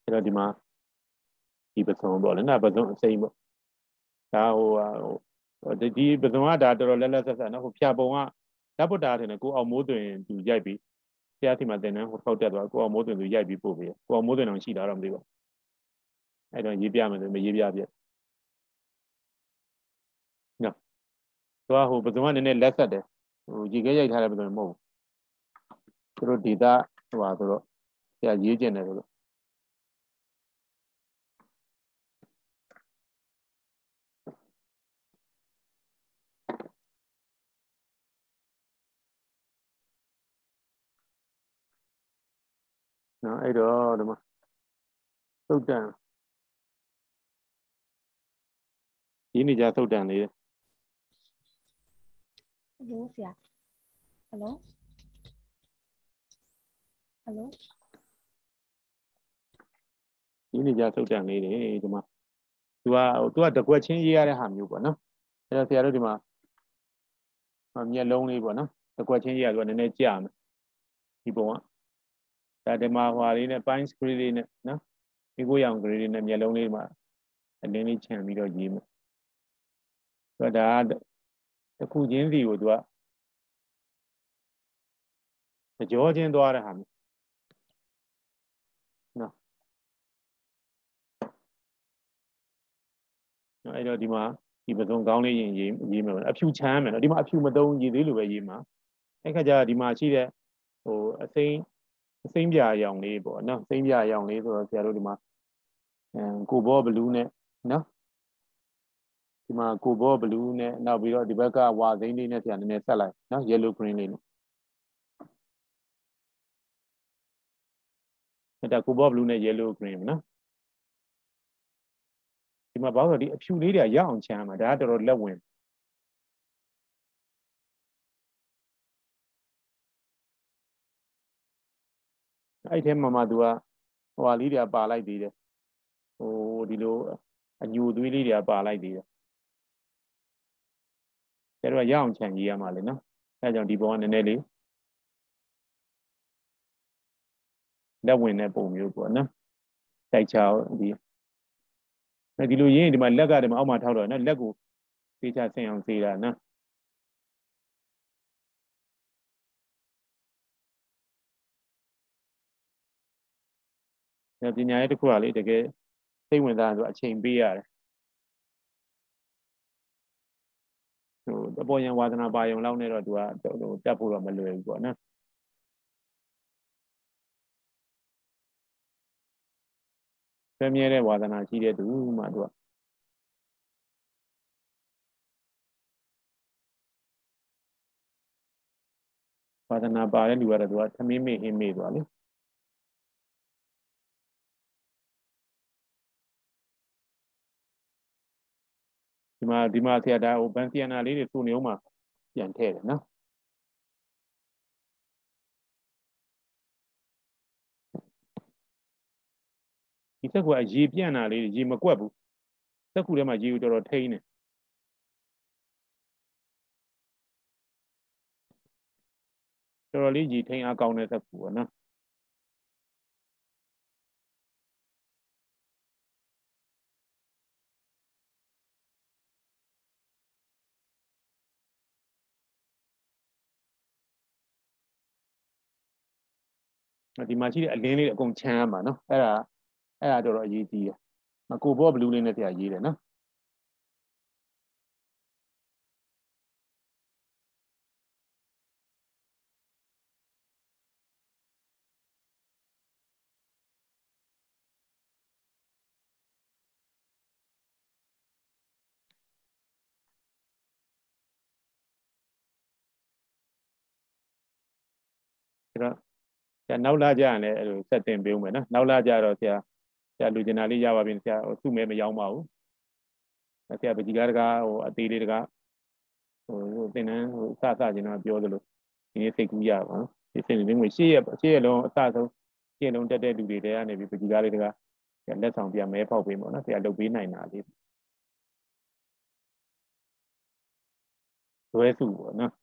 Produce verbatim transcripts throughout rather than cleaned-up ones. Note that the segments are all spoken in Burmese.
အဲ့တော့ဒီမှာဒီပစုံပေါ့လေနော်ပစုံအစိမ်းပေါ့ဒါဟိုဟိုဒီပစုံကဒါတော်တော်လက်လက်ဆက်ဆက်နော်ဟိုဖြာပုံကဓာတ်ပုတ်တာထင်တယ်ကိုအောင်မိုးသွင်းသူရိုက်ပြီးဆရာစီမှာတင်တန်းဟိုထောက်တက်သွားကိုအောင်မိုးသွင်းသူရိုက်ပြီးပို့ပြီးကိုအောင်မိုးသွင်းအောင်ရှိတာတော့မသိပါဘူးအဲ့တော့ရေးပြမယ်ဆိုမရေးပြပြနော်သူကဟိုပစုံကနည်းနည်းလက်ဆက်တယ်ဟိုရေခဲရိုက်ထားတဲ့ပစုံမဟုတ်ဘူးသူတို့ဒေတာဟိုပါဆိုတော့ဆရာရေးကျင်တယ်ဆိုတော့နော်အဲ့တော့ဒီမှာသုတ်တန်ရင်းနေကြသုတ်တန်လေး Hello ဆရာ Hello Hello ရင်းနေကြသုတ်တန်လေးတွေဒီမှာသူကသူကတကွက်ချင်းရေးရတဲ့ဟာမျိုးပေါ့နော်အဲ့တော့ဆရာတို့ဒီမှာမျက်လုံးလေးပေါ့နော်တကွက်ချင်းရေးရသူကနည်းနည်းကြာမယ်ဒီပုံကဒါဒီမှာဟွာလေးနဲ့ pine screen လေးနဲ့နော်ဒီကိုရောင် gray လေးနဲ့မျက်လုံးလေးမှာအလင်းလေးခြံပြီးတော့ရေးမယ်ဆိုတော့ဒါတစ်ခုချင်းစီကိုသူကကြောချင်းသွားတဲ့ဟာမျိုးနော်အဲ့တော့ဒီမှာဒီပစုံကောင်းလေးရင်ရေးရေးမယ်အဖြူချမ်းမယ်နော်ဒီမှာအဖြူမသုံးရေးသေးလို့ပဲရေးမှာအဲ့ခါကျဒီမှာရှိတဲ့ဟိုအစိမ်းအစိမ်းပြာရောင်လေးပေါ့နော်စိမ်းပြာရောင်လေးဆိုတော့ဆရာတို့ဒီမှာအမ်ကိုဘောဘလူးနဲ့နော်ဒီမှာကိုဘောဘလူးနဲ့နောက်ပြီးတော့ဒီဘက်ကဝါစိမ်းလေးနဲ့ဆရာနည်းနည်းဆက်လိုက်နော် yellow green လေးနဲ့ဒါကိုဘောဘလူးနဲ့ yellow green နော်ဒီမှာဘာလို့ဒီအဖြူလေးတွေရအောင်ချမ်းမှာဒါကတော်တော်လက်ဝင်အဲ့ထဲမှာမှသူကဟိုဟာလေးတွေကပါလိုက်သေးတယ်ဟိုဒီလိုအညူသွေးလေးတွေကပါလိုက်သေးတယ်ကျတော့ရအောင်ချမ်းကြီးရမှာလေနော်အဲဒါကြောင့်ဒီပုံကနည်းနည်းလေးလက်ဝင်တဲ့ပုံမျိုးပေါ့နော်တိုက်ချောင်းဒီဒီလိုရင်းဒီမှာလက်ကဒီမှာအောက်မှာထောက်တော့နော်လက်ကိုသေချာဆင်အောင်စေးတာနော်ပညာရေးတစ်ခုကလေတကယ်စိတ်ဝင်စားဆိုအချိန်ပေးရတယ်ဟိုအပေါ်ယံဝါသနာပါယုံလောက်နဲ့တော့သူကဟိုတက်ဖို့တော့မလွယ်ဘူးပေါ့နော်ဆွေးမြဲတဲ့ဝါသနာရှိတဲ့သူမှသူကဝါသနာပါတဲ့လူကတော့သူကသမင်းမေ့အင်းမေ့သွားလေဒီမှာဒီမှာဆရာဒါဟိုဘန်စီယနာလေးတွေစုနေအောင်မှပြန်ထည့်တယ်နော်ဒီစက်ကအရေပြန့်တာလေးရေမကွက်ဘူးစက်ကူထဲမှာရေကိုတော်တော်ထိန်းတယ်တော်တော်လေးရေထိန်းအားကောင်းတဲ့စက်ကူပေါ့နော်ဒီမှာရှိတဲ့အလင်းလေးအကုန်ချမ်းရမှာနော်အဲ့ဒါအဲ့ဒါတော်တော်အရေးကြီးတယ်ကိုဘောဘလူးလေးနဲ့ဆရာရေးတယ်နော်အဲ့တော့ဆရာနောက်လာကြရင်လည်းအဲ့လိုဆက်တင်ပေးဦးမယ်နော်နောက်လာကြတော့ဆရာဆရာလူကျင်တာလေးရပါပြီဆရာဟိုသူ့မဲမရောက်ပါဘူးဆရာပကြီးကားတကားဟိုအသေးလေးတကားဟိုသင်တန်းဟိုအစအစကျင်တော့ပြောသလိုဒီနေ့စိတ်ကူးရပါနော်ဒီစိတ်လေးငွေရှေ့ရရှေ့ရလုံးအစဆုံးရှေ့လုံးတက်တဲ့လူတွေတဲကနေပြီးပကြီးကားလေးတကားလက်ဆောင်ပြမဲဖောက်ပေးပေါ့နော်ဆရာလုပ်ပေးနိုင်တာလေးလွဲစုပေါ့နော်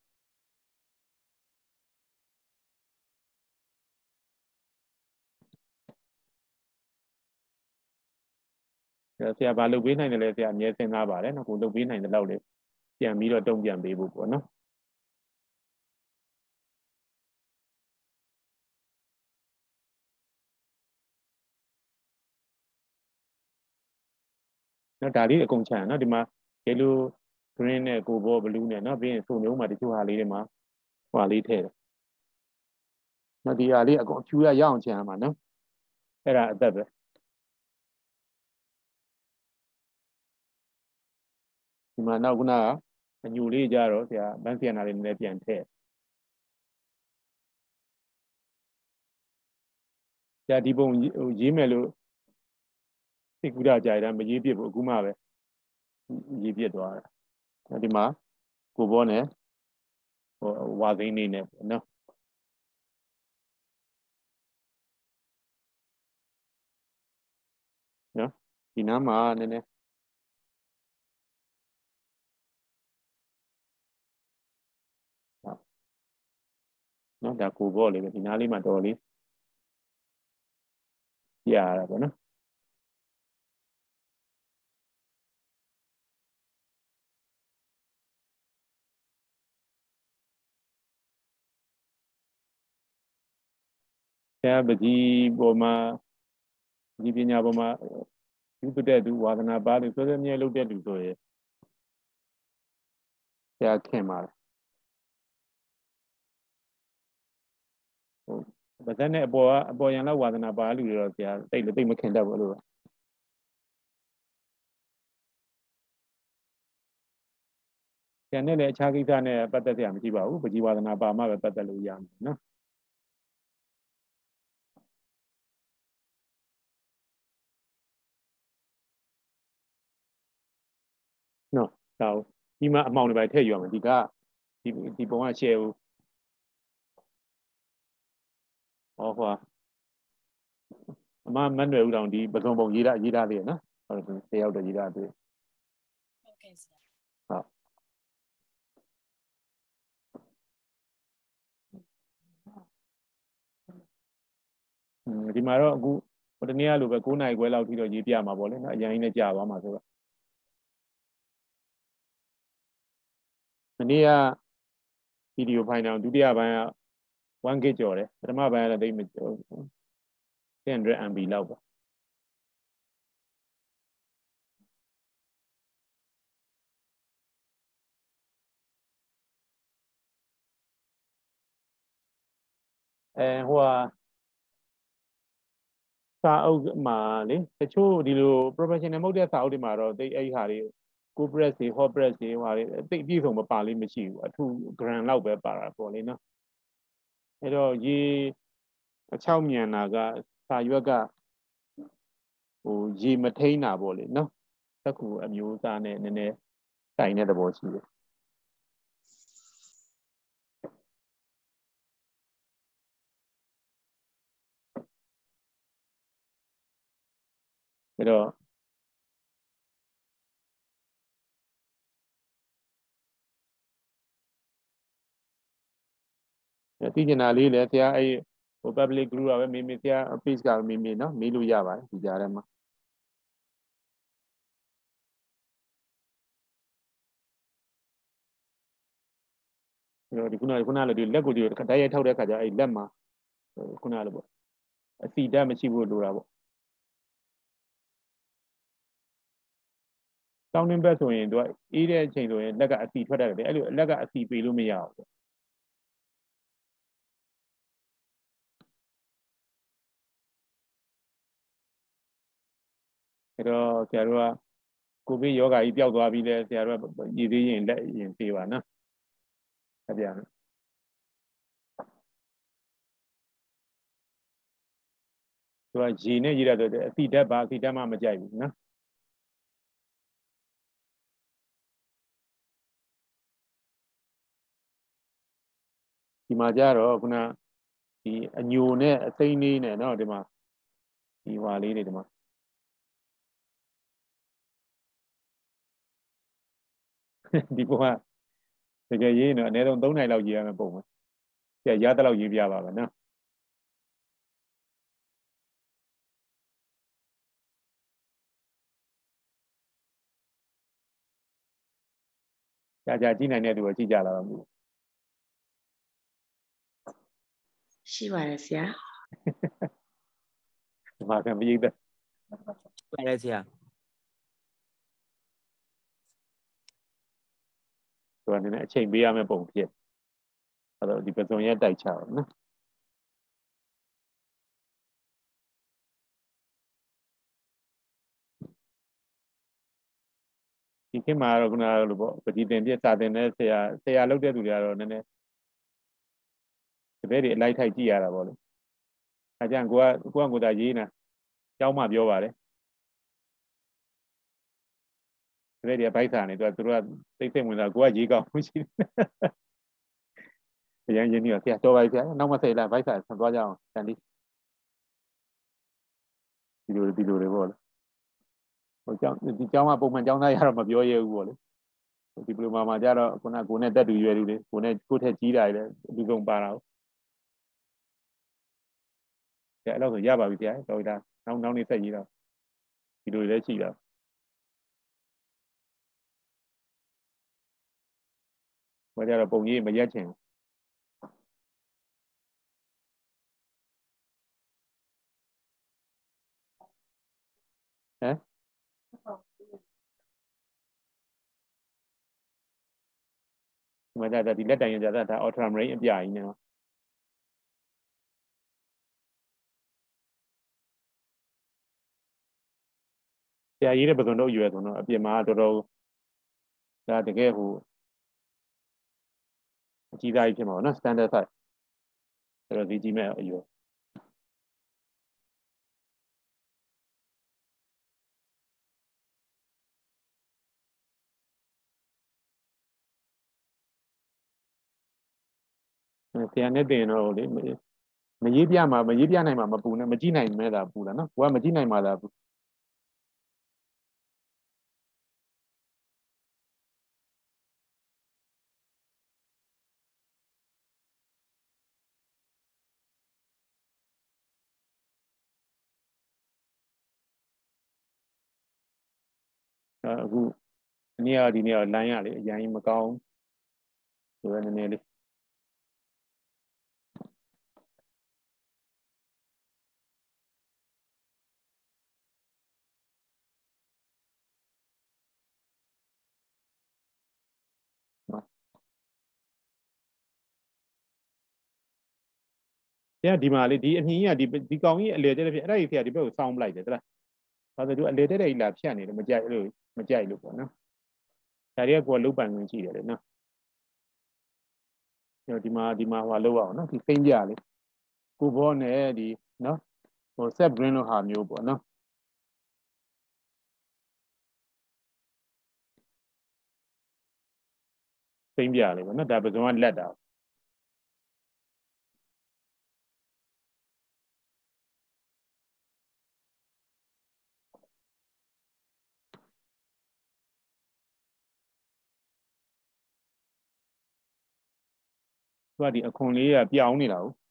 ဆရာဘာလုပ်ပေးနိုင်တယ်လဲဆရာအမြဲစဉ်းစားပါတယ်နော်ကိုလုပ်ပေးနိုင်တဲ့လောက်လေပြန်ပြီးတော့တုံ့ပြန်ပေးဖို့ပေါ့နော်နော်ဒါလေးအကုန်ချန်နော်ဒီမှာ yellow green နဲ့ကိုဘော blue နဲ့နော်ပြီးရင်စုံမျိုးမှာတချို့ဟာလေးတွေမှာဟွာလေးထည့်တယ်နော်ဒီဟာလေးအကုန်ဖြူရရအောင်ချန်ရမှာနော်အဲ့ဒါအသက်ပဲဒီမှာနောက်ခုနကအညူလေးကြတော့ဆရာဗန်းစီယနာလေးနည်းနည်းပြန်ထည့်ဆရာဒီပုံဟိုရေးမယ်လို့စိတ်ကူးတာကြာတယ်မရေးပြစ်ဘူးအခုမှပဲရေးပြစ်သွားတာဒီမှာကိုဘောနဲ့ဟိုဝါသိန်းနေနဲ့ပေါ့နော်နော်ဒီနားမှာနည်းနည်းနော်ဒါကိုဘောလေးပဲဒီနားလေးမှာတော်လေးပြရတာပေါ့နော်ဆရာပကြီးပေါ်မှာဒီပညာပေါ်မှာသူ့တဲ့သူဝါသနာပါလို့စောစောမြဲလုပ်တဲ့သူဆိုရင်ဆရာခင်ပါတယ်ဟိုဗဇက်နဲ့အပေါ်ကအပေါ်ရန်လောက်ဝါသနာပါလူတွေတော့ဆရာတိတ်တိတ်မခင်တတ်ဘူးလို့ဆရာနဲ့လည်းအခြားကိစ္စနဲ့ပတ်သက်ဆရာမရှိပါဘူးပကြီးဝါသနာပါမှပဲပတ်သက်လို့ရမယ်နော်နော်ဒါဒီမှာအမောင်တွေပဲထည့်ယူရမယ်ဒီကဒီဒီပုံက share ဦးဟောဟွာအမမနှွယ်ဦးတောင်ဒီပစုံပုံရေးတာရေးတာလေးရနော်ဟုတ်တယ်တယောက်တည်းရေးတာတွေ့ဟုတ်ကဲ့ဆရာဟုတ်ဒီမှာတော့အခုဟိုတနေ့ကလိုပဲ၉နာရီခွဲလောက်ထိတော့ရေးပြမှာပေါ့လေနော်အရင်ကြီးနဲ့ကြာသွားမှာဆိုတော့မနေ့ကဗီဒီယိုဖိုင်တောင်ဒုတိယပိုင်းကone gig ကျော်တယ်ပထမပိုင်းကတော့တိတ်မကျော်ဘူးten hundred M B လောက်ပါအဲဟိုဟာစာအုပ်မှာလေတချို့ဒီလို professional မဟုတ်တဲ့စာအုပ်တွေမှာတော့တိတ်အဲ့ဟာတွေကို press တွေ hot press တွေဟိုဟာတွေတိတ်အပြည့်စုံမပါလိမ့်မရှိဘူးအထူး grand လောက်ပဲပါတာပေါ့လေနော်အဲ့တော့ရေအချောက်မြန်တာကစာရွက်ကဟိုရေမထိန်တာပေါ့လေနော်သက်ကူအမျိုးအစားနဲ့နည်းနည်းတိုင်တဲ့သဘောရှိတယ်အဲ့တော့သိကျင်တာလေးလည်းဆရာအဲ့ဟို public group ကပဲမေးမေးဆရာ page ကမေးမေးနော်မေးလို့ရပါတယ်ဒီကြားထဲမှာအဲ့တော့ဒီခုနကခုနကလည်းဒီလက်ကိုဒီတိုက်ရိုက်ထောက်တဲ့ခါကျအဲ့လက်မှာခုနကလည်းပေါ့အစီဓာတ်မရှိဖို့လိုတာပေါ့တောင်းတင်းဘက်ဆိုရင်သူကအေးတဲ့အချိန်ဆိုရင်လက်ကအစီထွက်တတ်တယ်အဲ့လိုလက်ကအစီပေးလို့မရဘူးအဲ့တော့ဆရာတို့ကကိုဗစ်ယောဂါကြီးပျောက်သွားပြီလေဆရာတို့ကရည်သေးရင်လက်ရင်ပေးပါနော်ဟုတ်ပြန်သူကရေနဲ့ရေးရတဲ့အစီဓာတ်ပါအစီဓာတ်မှမကြိုက်ဘူးနော်ဒီမှာကြတော့ခုနဒီအညိုနဲ့အသိန်းလေးနဲ့နော်ဒီမှာဒီဟွာလေးတွေဒီမှာဒီပုံကတကယ်ရေးနော်အနည်းဆုံး၃နိုင်လောက်ရေးရမယ်ပုံပဲဆရာရတဲ့လောက်ရေးပြပါမယ်နော်ကြာကြာကြည့်နိုင်တဲ့သူကကြည့်ကြလာတော့ဘူးရှိပါတယ်ဆရာဒီမှာကမရိတ်သက်ပါတယ်ဆရာသူကနည်းနည်းအချိန်ပေးရမယ့်ပုံဖြစ်အဲ့တော့ဒီပစုံရက်တိုက်ချပါနော်ဒီခေတ်မှာတော့ခုနကလိုပေါ့ပတိတင်ပြစာတင်တဲ့ဆရာဆရာလုပ်တဲ့သူတွေကတော့နည်းနည်းတပည့်တွေအလိုက်ထိုက်ကြည့်ရတာပေါ့လေအဲကြောင့်ကိုကကိုကကိုသာရေးနေကျောင်းမှပြောပါတယ်တပည့်တွေကဘိုက်စာနေသူကသူတို့ကသိသိဝင်တာကိုကရေးကောင်းမရှိဘူးအရင်ရင်းနေတော့ဆရာတော်ပါပြီဆရာနောက်မဆက်လာဘိုက်စာဆံသွားကြအောင်တန်ဒီဒီလိုဒီလိုတွေပေါ့လေဟိုကျောင်းဒီကျောင်းကပုံမှန်ကျောင်းသားရတော့မပြောရဘူးပေါ့လေဒီပလိုမာမှာကြတော့ခုနကကိုနဲ့တက်တူရွယ်လူတွေကိုနဲ့ကိုထက်ကြီးတာလေအတူဆုံးပါတာဟုတ်ကဲအဲ့တော့ဆိုရပါပြီဆရာတော်ဒါနောက်နောက်နေ့ဆက်ရေးတော့ဒီလိုလည်းရှိတာဘာကြတော့ပုံရေးမရက်ချင်ဟမ်ဒီမှာဒါဒီလက်တိုင်ရကြတာဒါ ultramarine အပြာကြီးနေတော့ဆရာရေးတဲ့ပစုံတော့ရွယ်ဆိုတော့အပြင်မှာတော်တော်ဒါတကယ်ဟိုအကြီးသားကြီးဖြစ်မှာပေါ့နော် standard size တော်တော်ကြီးကြီးမဲ့အရွယ်ဆရာနဲ့တင်တော့လေမရေးပြမှာမရေးပြနိုင်မှာမပူနဲ့မကြည့်နိုင်မဲ့တာပူတာနော်ကိုကမကြည့်နိုင်မှာသာပူအခုဒီနေ့ကဒီနေ့ကလိုင်းရလေအရင်ကြီးမကောင်းဆိုတော့နည်းနည်းလေးဆရာဒီမှာလေဒီအမြင်ကြီးကဒီဒီကောင်ကြီးအလေတဲ့ဖြစ်အဲ့ဒါကြီးဆရာဒီဘက်ကိုစောင်းပလိုက်တယ်တလားဒါဆိုသူအလေတဲ့တဲ့ကြီးလာဖြတ်နေတယ်မကြိုက်လို့မကြိုက်လို့ပေါ့နော်ဒါတွေကကိုယ်လုတ်ပိုင်ဝင်ရှိတယ်လေနော်ဒီမှာဒီမှာဟိုလောက်အောင်နော်ဒီစိမ့်ကြလေကိုဘောနဲ့ဒီနော်ဟို set green လို့ဟာမျိုးပေါ့နော်စိမ့်ပြလေပေါ့နော်ဒါပစုံကလက်တာသူကဒီအခွန်လေးကပြောင်းနေတာဟုတ်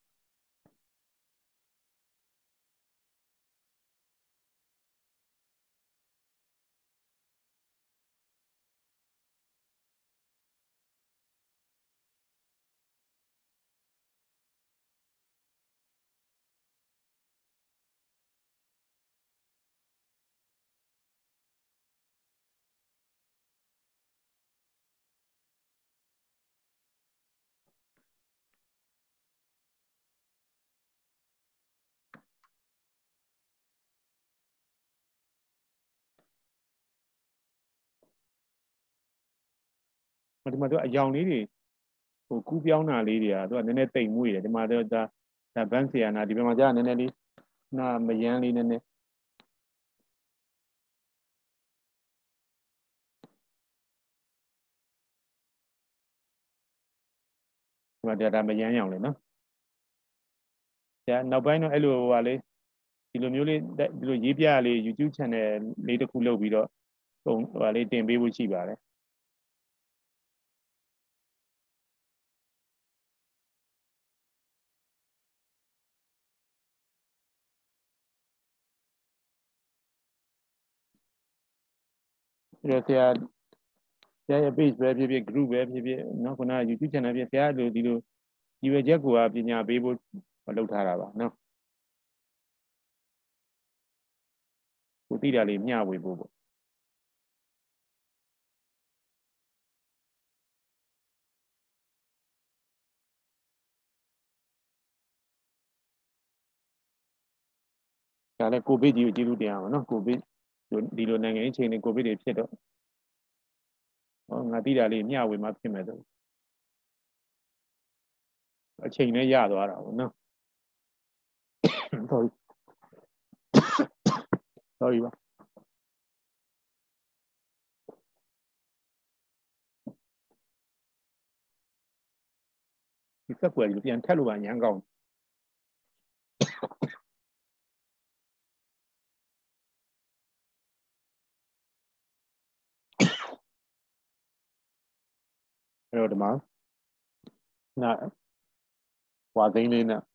ဒီမှာသူအယောင်လေးတွေဟိုကူးပြောင်းတာလေးတွေကသူကနည်းနည်းတိမ်မွေ့တယ်ဒီမှာတော့ဒါဒါဘန်းဆီယာနာဒီဘက်မှာကြာနည်းနည်းလေးနာမယန်းလေးနည်းနည်းဒီမှာဒါမယန်းရောင်လေနော်ကြာနောက်ပိုင်းတော့အဲ့လိုဟိုလေဒီလိုမျိုးလေးဒီလိုရေးပြလေး YouTube channel လေးတစ်ခုလုပ်ပြီးတော့ဟိုဟိုလေးတင်ပေးဖို့ရှိပါတယ်အဲ့တော့ဆရာဆဆရာရဲ့ page ပဲဖြစ်ဖြစ် group ပဲဖြစ်ဖြစ်နော်ခုနက YouTube channel ဖြစ်ဆရာတို့ဒီလိုဒီဝချက်ကိုပညာပေးဖို့လုပ်ထားတာပါနော်ကိုသိတာလေးမျှဝေဖို့ပေါ့ဒါလည်းကိုဗစ်ကြီးကိုကျေးဇူးတင်အောင်နော်ကိုဗစ်ဒီလိုနိုင်ငံရေးချိန်တွေကိုဗစ်တွေဖြစ်တော့ဟောငါသိတာလေးမျှဝေမှဖြစ်မယ်ဆိုအချိန်နဲ့ရသွားတာပေါ့နော် sorry sorry ပါဒီစက်ကွယ်ကြီးပြန်ထက်လို့ပါရန်ကောင်းအဲ့တော့ဒီမှာနာဝါသိန်းလေးနဲ့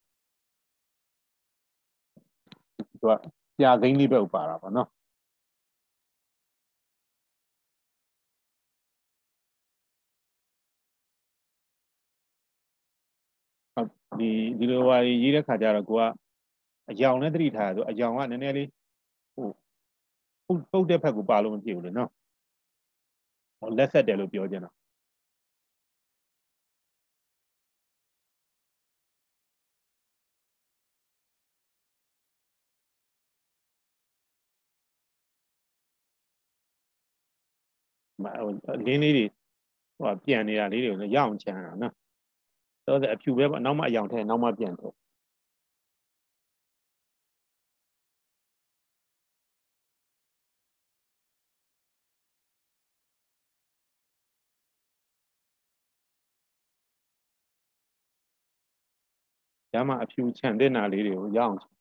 သူကပြာသိန်းလေးပဲဥပါတာပေါ့နော်ဒီဒီလိုဟာရေးတဲ့ခါကျတော့ကိုကအယောင်နဲ့တတိထားဆိုအယောင်ကနည်းနည်းလေးဟိုပုတ်တဲ့ဘက်ကိုပါလို့မဖြစ်ဘူးလေနော်ဟိုလက်ဆက်တယ်လို့ပြောကြတာလင်းလေးတွေဟိုပြန်နေတာလေးတွေကိုလည်းရအောင်ချမ်းတာနော်ဆိုတော့အဖြူပဲပေါ့နောက်မှအယောင်ထဲနောက်မှပြန်ထဲရမှအဖြူချန်တဲ့နာလေးတွေကိုရအောင်ဟုတ်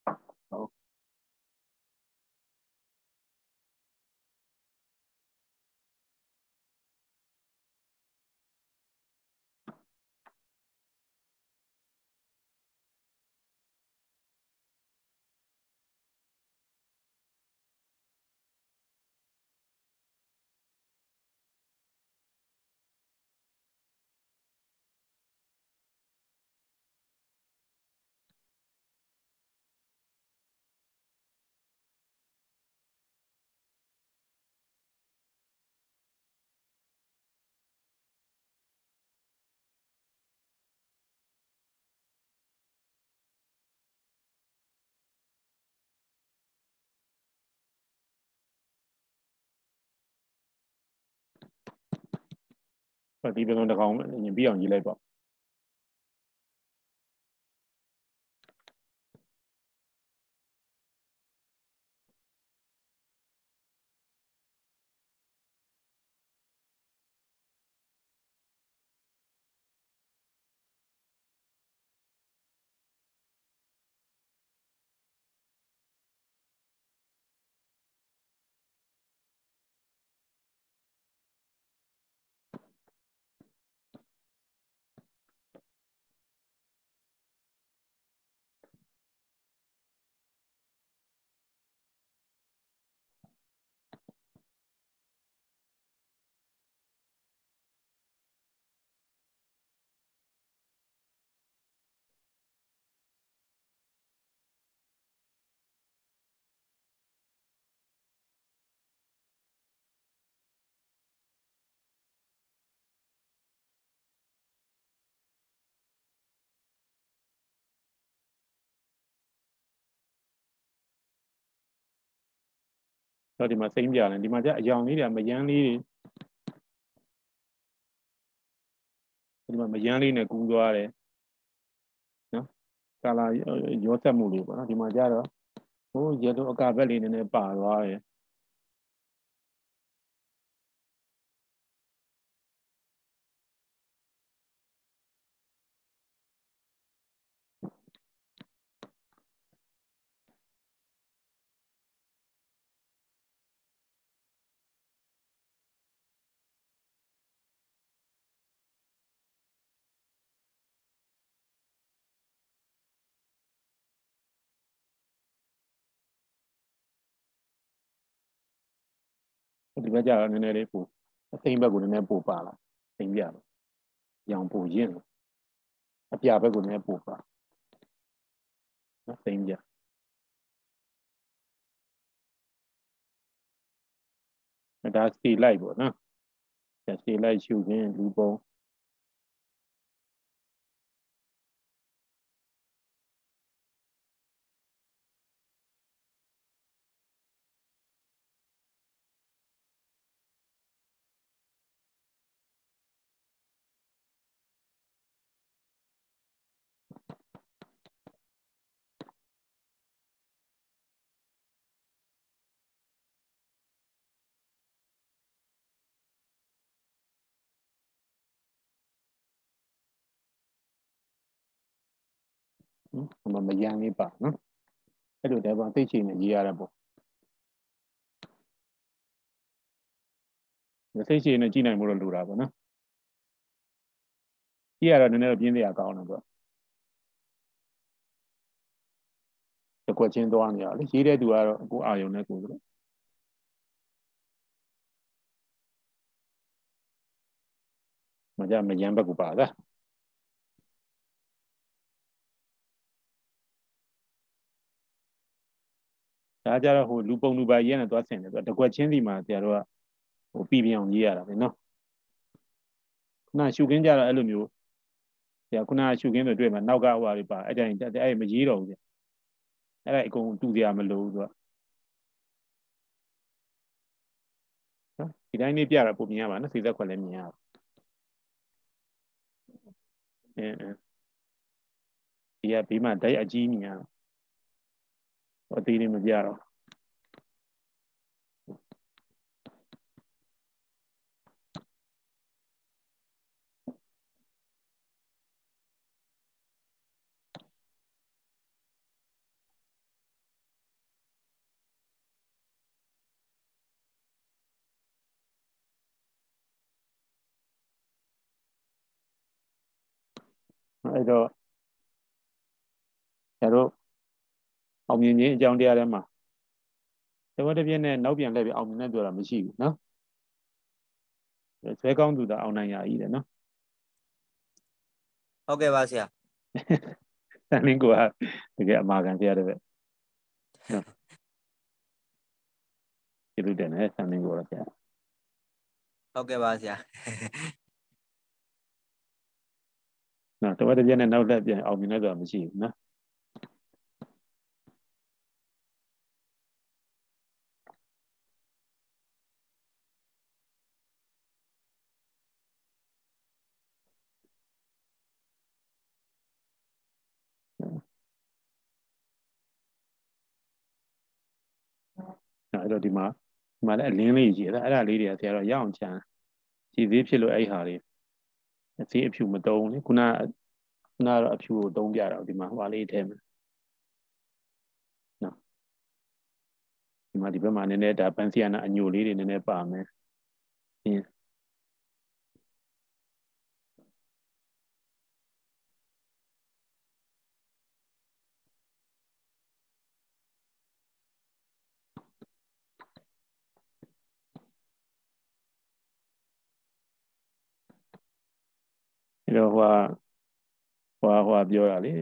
ဒီဘက်ကတော့တကောင်ရင်ပြီးအောင်ရေးလိုက်ပေါ့တော့ဒီမှာစိမ့်ပြတယ်ဒီမှာကျအယောင်လေးတွေမယမ်းလေးတွေဒီမှာမယမ်းလေးနဲ့ကူးသွားတယ်နော်ကာလာရောဆက်မှုလေးပေါ့နော်ဒီမှာကျတော့ဟိုရေတို့အကာဘက်လေးနည်းနည်းပါသွားတယ်ဒီဘက်ကျတော့နည်းနည်းလေးပိုစိမ့်ဘက်ကိုလည်းပို့ပါလားစိမ့်ပြတယ်ရောင်ပို့ရင်အပြဘက်ကိုလည်းပို့ပါနော်စိမ့်ပြဒါစီလိုက်ပေါ့နော်ဒါစီလိုက်ရှုခင်းလူပုံမမရမ်းလေးပါနော်အဲ့လိုတည်းပါသိချင်နေရေးရတာပေါ့သိချင်နေကြည့်နိုင်ဖို့တော့လိုတာပေါ့နော်ကြည့်ရတော့နည်းနည်းတော့ပြင်းစရာကောင်းတယ်ပေါ့တကွက်ချင်းသွားနေရလေရေးတဲ့သူကတော့ကိုအာယုံနဲ့ကိုဆိုတော့မကြမရမ်းဘက်ကိုပါလားဒါကြတော့ဟိုလူပုံလူပါရေးနဲ့သွားဆင်တယ်ဆိုတော့တကွက်ချင်းစီမှာဆရာတို့ကဟိုပြီးပြအောင်ရေးရတာပဲနော်ခုနရှုခင်းကြတော့အဲ့လိုမျိုးဆရာခုနရှုခင်းဆိုတွေ့မှာနောက်ကဟိုဟာတွေပါအဲ့တိုင်းအဲ့မရေးတော့ဘူးဆရာအဲ့ဒါအကုန်တူစရာမလိုဘူးသူကနော်ဒီတိုင်းလေးပြတာပုံမြင်ရပါနော်စိတ်သက်ခွက်လည်းမြင်ရပါအဲဒီကဘေးမှာဓာတ်အကြီးမြင်ရတော့အသေးလေးမပြတော့အဲ့တော့ကျတော့အောင်မြင်ခြင်းအကြောင်းတရားထဲမှာတဝက်တစ်ပြည့်နဲ့နောက်ပြန်လှည့်ပြီးအောင်မြင်တဲ့ပြောတာမရှိဘူးနော်ဆွဲကောင်းသူတာအောင်နိုင်ရည်တယ်နော်ဟုတ်ကဲ့ပါဆရာတန်လင်းကိုကတကယ်အမာခံဆရာတဲ့ပဲနော်ဒီလိုတယ်နဲ့တန်လင်းကိုတော့ဆရာဟုတ်ကဲ့ပါဆရာနော်တဝက်တစ်ပြည့်နဲ့နောက်လက်ပြန်အောင်မြင်တဲ့ဆိုတာမရှိဘူးနော်အဲ့တော့ဒီမှာဒီမှာလည်းအလင်းလေးကြီးအဲ့ဒါအဲ့ဒါလေးတွေကဆရာတော့ရအောင်ချမ်းကြည်သေးဖြစ်လို့အဲ့ဟာလေးအသေးအဖြူမတုံးလေခုနခုနကတော့အဖြူကိုတုံးပြတော့ဒီမှာဟွာလေးထဲမှာနော်ဒီမှာဒီဘက်မှာနည်းနည်းဒါပန်စီယာနာအညိုလေးတွေနည်းနည်းပါမယ်အင်းအဲ့တော့ဟွာဟွာဟွာပြောတာလေ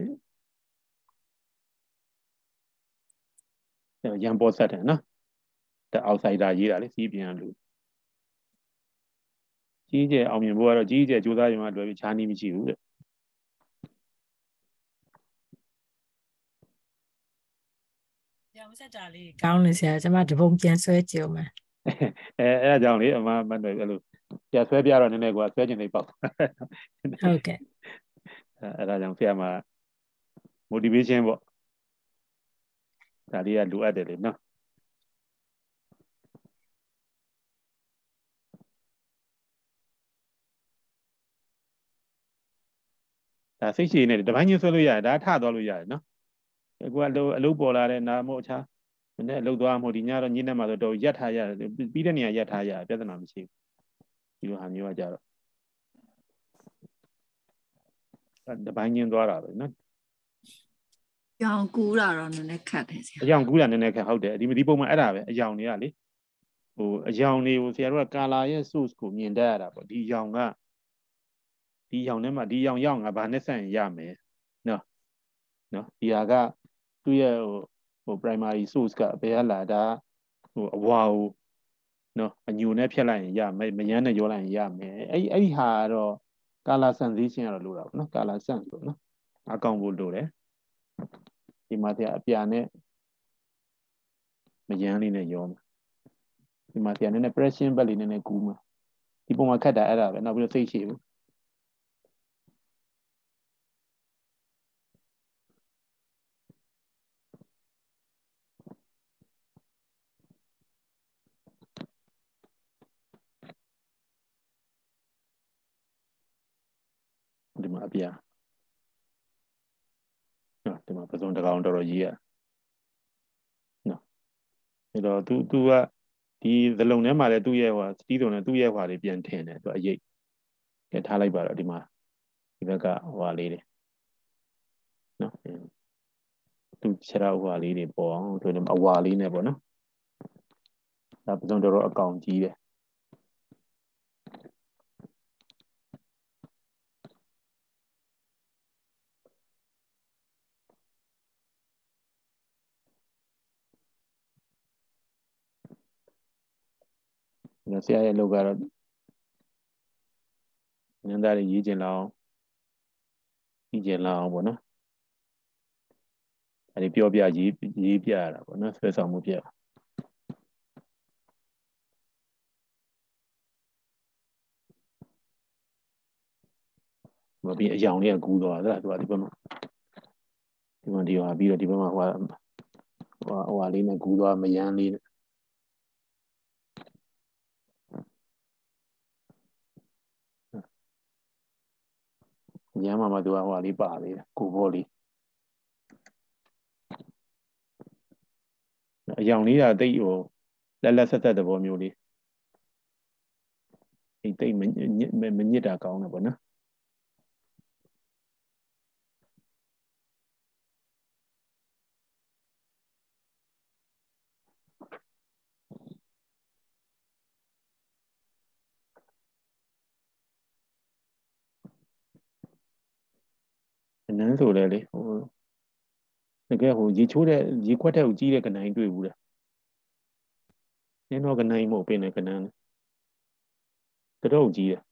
ရန်ပေါ်ဆက်တယ်နော်တဲ့အောက်ဆိုင်ဒါရေးတာလေစီးပြန်လူကြီးကျယ်အောင်မြင်ဖို့ကတော့ကြီးကျယ်ကြိုးစားရင်မှလွယ်ပြီးခြားနည်းမရှိဘူးတဲ့ပြောင်းဆက်တာလေးကောင်းနေဆရာကျမတပုံပြန်ဆွဲကြည့်အောင်မယ်အဲအဲ့ဒါကြောင့်လေအမမတွေ့အဲ့လိုပြန်ဆွဲပြတော့နည်းနည်းကဆွဲကျင်နေပေါ့ဟုတ်ကဲ့အဲ့ဒါကြောင့်ဆရာမ motivation ပေါ့ဒါလေးကလိုအပ်တယ်လေနော်ဒါစိတ်ရှည်နေတယ်တပိုင်းချင်းဆွဲလို့ရတယ်ဒါထသွားလို့ရတယ်နော်အခုကအလုပ်အလုပ်ပေါ်လာတဲ့နာမို့အခြားမနေ့အလုပ်သွားမို့ဒီညတော့ညနေမှဆိုတော့ရက်ထားရတယ်ပြီးတဲ့နေရာရက်ထားရပြဿနာမရှိဘူးဒီလိုဟာမျိုးကကြတော့တပိုင်းချင်းသွားတာပဲနော်ရောင်ကူးတာတော့နည်းနည်းခတ်တယ်ဆရာအယောင်ကူးတာနည်းနည်းခက်ဟုတ်တယ်ဒီဒီပုံမှာအဲ့ဒါပဲအယောင်တွေကလေဟိုအယောင်တွေကိုဆရာတို့ကကာလာရဲ့ source ကိုမြင်တတ်ရတာပေါ့ဒီအယောင်ကဒီအယောင်ထဲမှာဒီအယောင်ရောက်ငါဘာနဲ့ဆက်ရင်ရမယ်နော်နော်ဒီဟာကသူ့ရဲ့ဟိုဟို primary source ကဘယ်ကလာတာဟိုအဝါကိုနော်အညိုနဲ့ဖြတ်လိုက်ရင်ရမယ်မယမ်းနဲ့ရောလိုက်ရင်ရမယ်အဲ့အဲ့ဒီဟာကတော့ color sensation ကတော့လိုတာပေါ့နော် color sense ပေါ့နော်အကောင်ဖို့လိုတယ်ဒီမှာတရားအပြာနဲ့မယမ်းလေးနဲ့ရောမှာဒီမှာတရားနည်းနည်း pressure ဘက်လေးနည်းနည်းကူးမှာဒီပုံမှာခက်တာအဲ့ဒါပဲနောက်ပြီးတော့စိတ်ရှည်ဘူးဒီမှာအပြာနော်ဒီမှာပစုံတကောင်တော်တော်ကြီးရနော်အဲ့တော့ तू तू ကဒီသလုံးထဲမှာလည်းသူ့ရဲ့ဟိုစတီးစုံနဲ့သူ့ရဲ့ဟွာလေးပြန်ထင်တယ်သူအရေးကဲထားလိုက်ပါတော့ဒီမှာဒီဘက်ကဟွာလေးတွေနော်သူခြေထောက်ဟွာလေးတွေပေါ်အောင်သူဒီမှာအဝါလေးနဲ့ပေါ့နော်ဒါပစုံတော်တော်အကောင်ကြီးတယ်နော်ဆရာရဲ့လောက်ကတော့နန်းသားတွေရေးကျင်လောက်ရေးကျင်လောက်ပေါ့နော်အဲဒီပြောပြရေးရေးပြရတာပေါ့နော်ဆွဲဆောင်မှုပြမပြီးအယောင်လေးကကူးသွားတာသူကဒီဘက်မှာဒီမှာဒီဟာပြီးတော့ဒီဘက်မှာဟိုဟိုဟိုလေးနဲ့ကူးသွားမယမ်းလေးနဲ့ညမှာမှသူကဟိုလေးပါလေကိုဘောလေးအယောင်လေးကတိတ်ဟိုလက်လက်ဆက်ဆက်သဘောမျိုးလေးဒီတိတ်မမညစ်တာကောင်းတယ်ပေါ့နော်နန်းဆိုတယ်လေဟိုတကယ်ဟိုရေချိုးတဲ့ရေခွက်တဲ့ကိုကြီးတဲ့ကနိုင်တွေ့ဘူးလားနင်းတော့ကနိုင်မဟုတ်ပင်နဲ့ကနန်းတော်ကြီးတယ်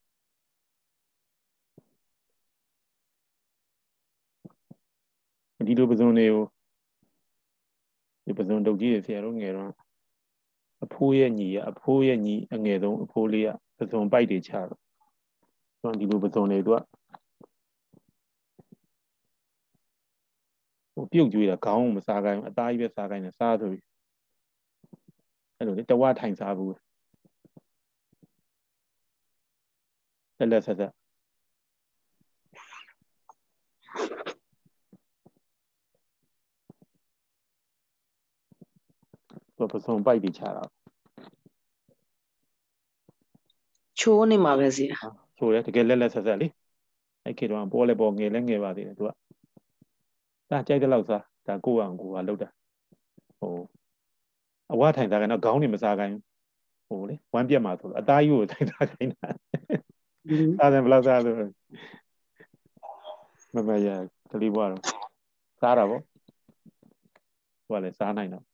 ဒီလိုပစုံတွေကိုဒီပစုံတုတ်ကြီးတွေဆရာတို့ငယ်တော့အဖိုးရဲ့ညီရအဖိုးရဲ့ညီအငယ်ဆုံးအဖိုးလေးကပစုံပိုက်တွေချတော့ဒီလိုပစုံတွေသူကဟိုပြုတ်ကျွေးတာခေါင်းမစားခိုင်းအသားကြီးပဲစားခိုင်းတယ်စားဆိုပြီးအဲ့လိုလေတဝထိုင်စားဘူးလက်လက်ဆက်ဆက်သူပစုံပိုက်တွေချတာချိုးနေမှာပဲစီချိုးတယ်တကယ်လက်လက်ဆက်ဆက်လေအဲ့ခေတော့ပေါ်လဲပေါ်ငယ်လဲငယ်ပါသေးတယ်သူကဒါကြိုက်တဲ့လောက်စားဒါကိုအောင်ကိုကလောက်တာဟိုအဝထိုင်စားခိုင်းတော့ခေါင်းတွေမစားခိုင်းဟိုလေဝမ်းပြက်မှာဆိုတော့အသားကြီးကိုထိုင်စားခိုင်းတာစားတယ်ဘယ်လောက်စားဆိုမမရကလေးဘွားတော့စားတာပေါ့ဟိုကလည်းစားနိုင်တော့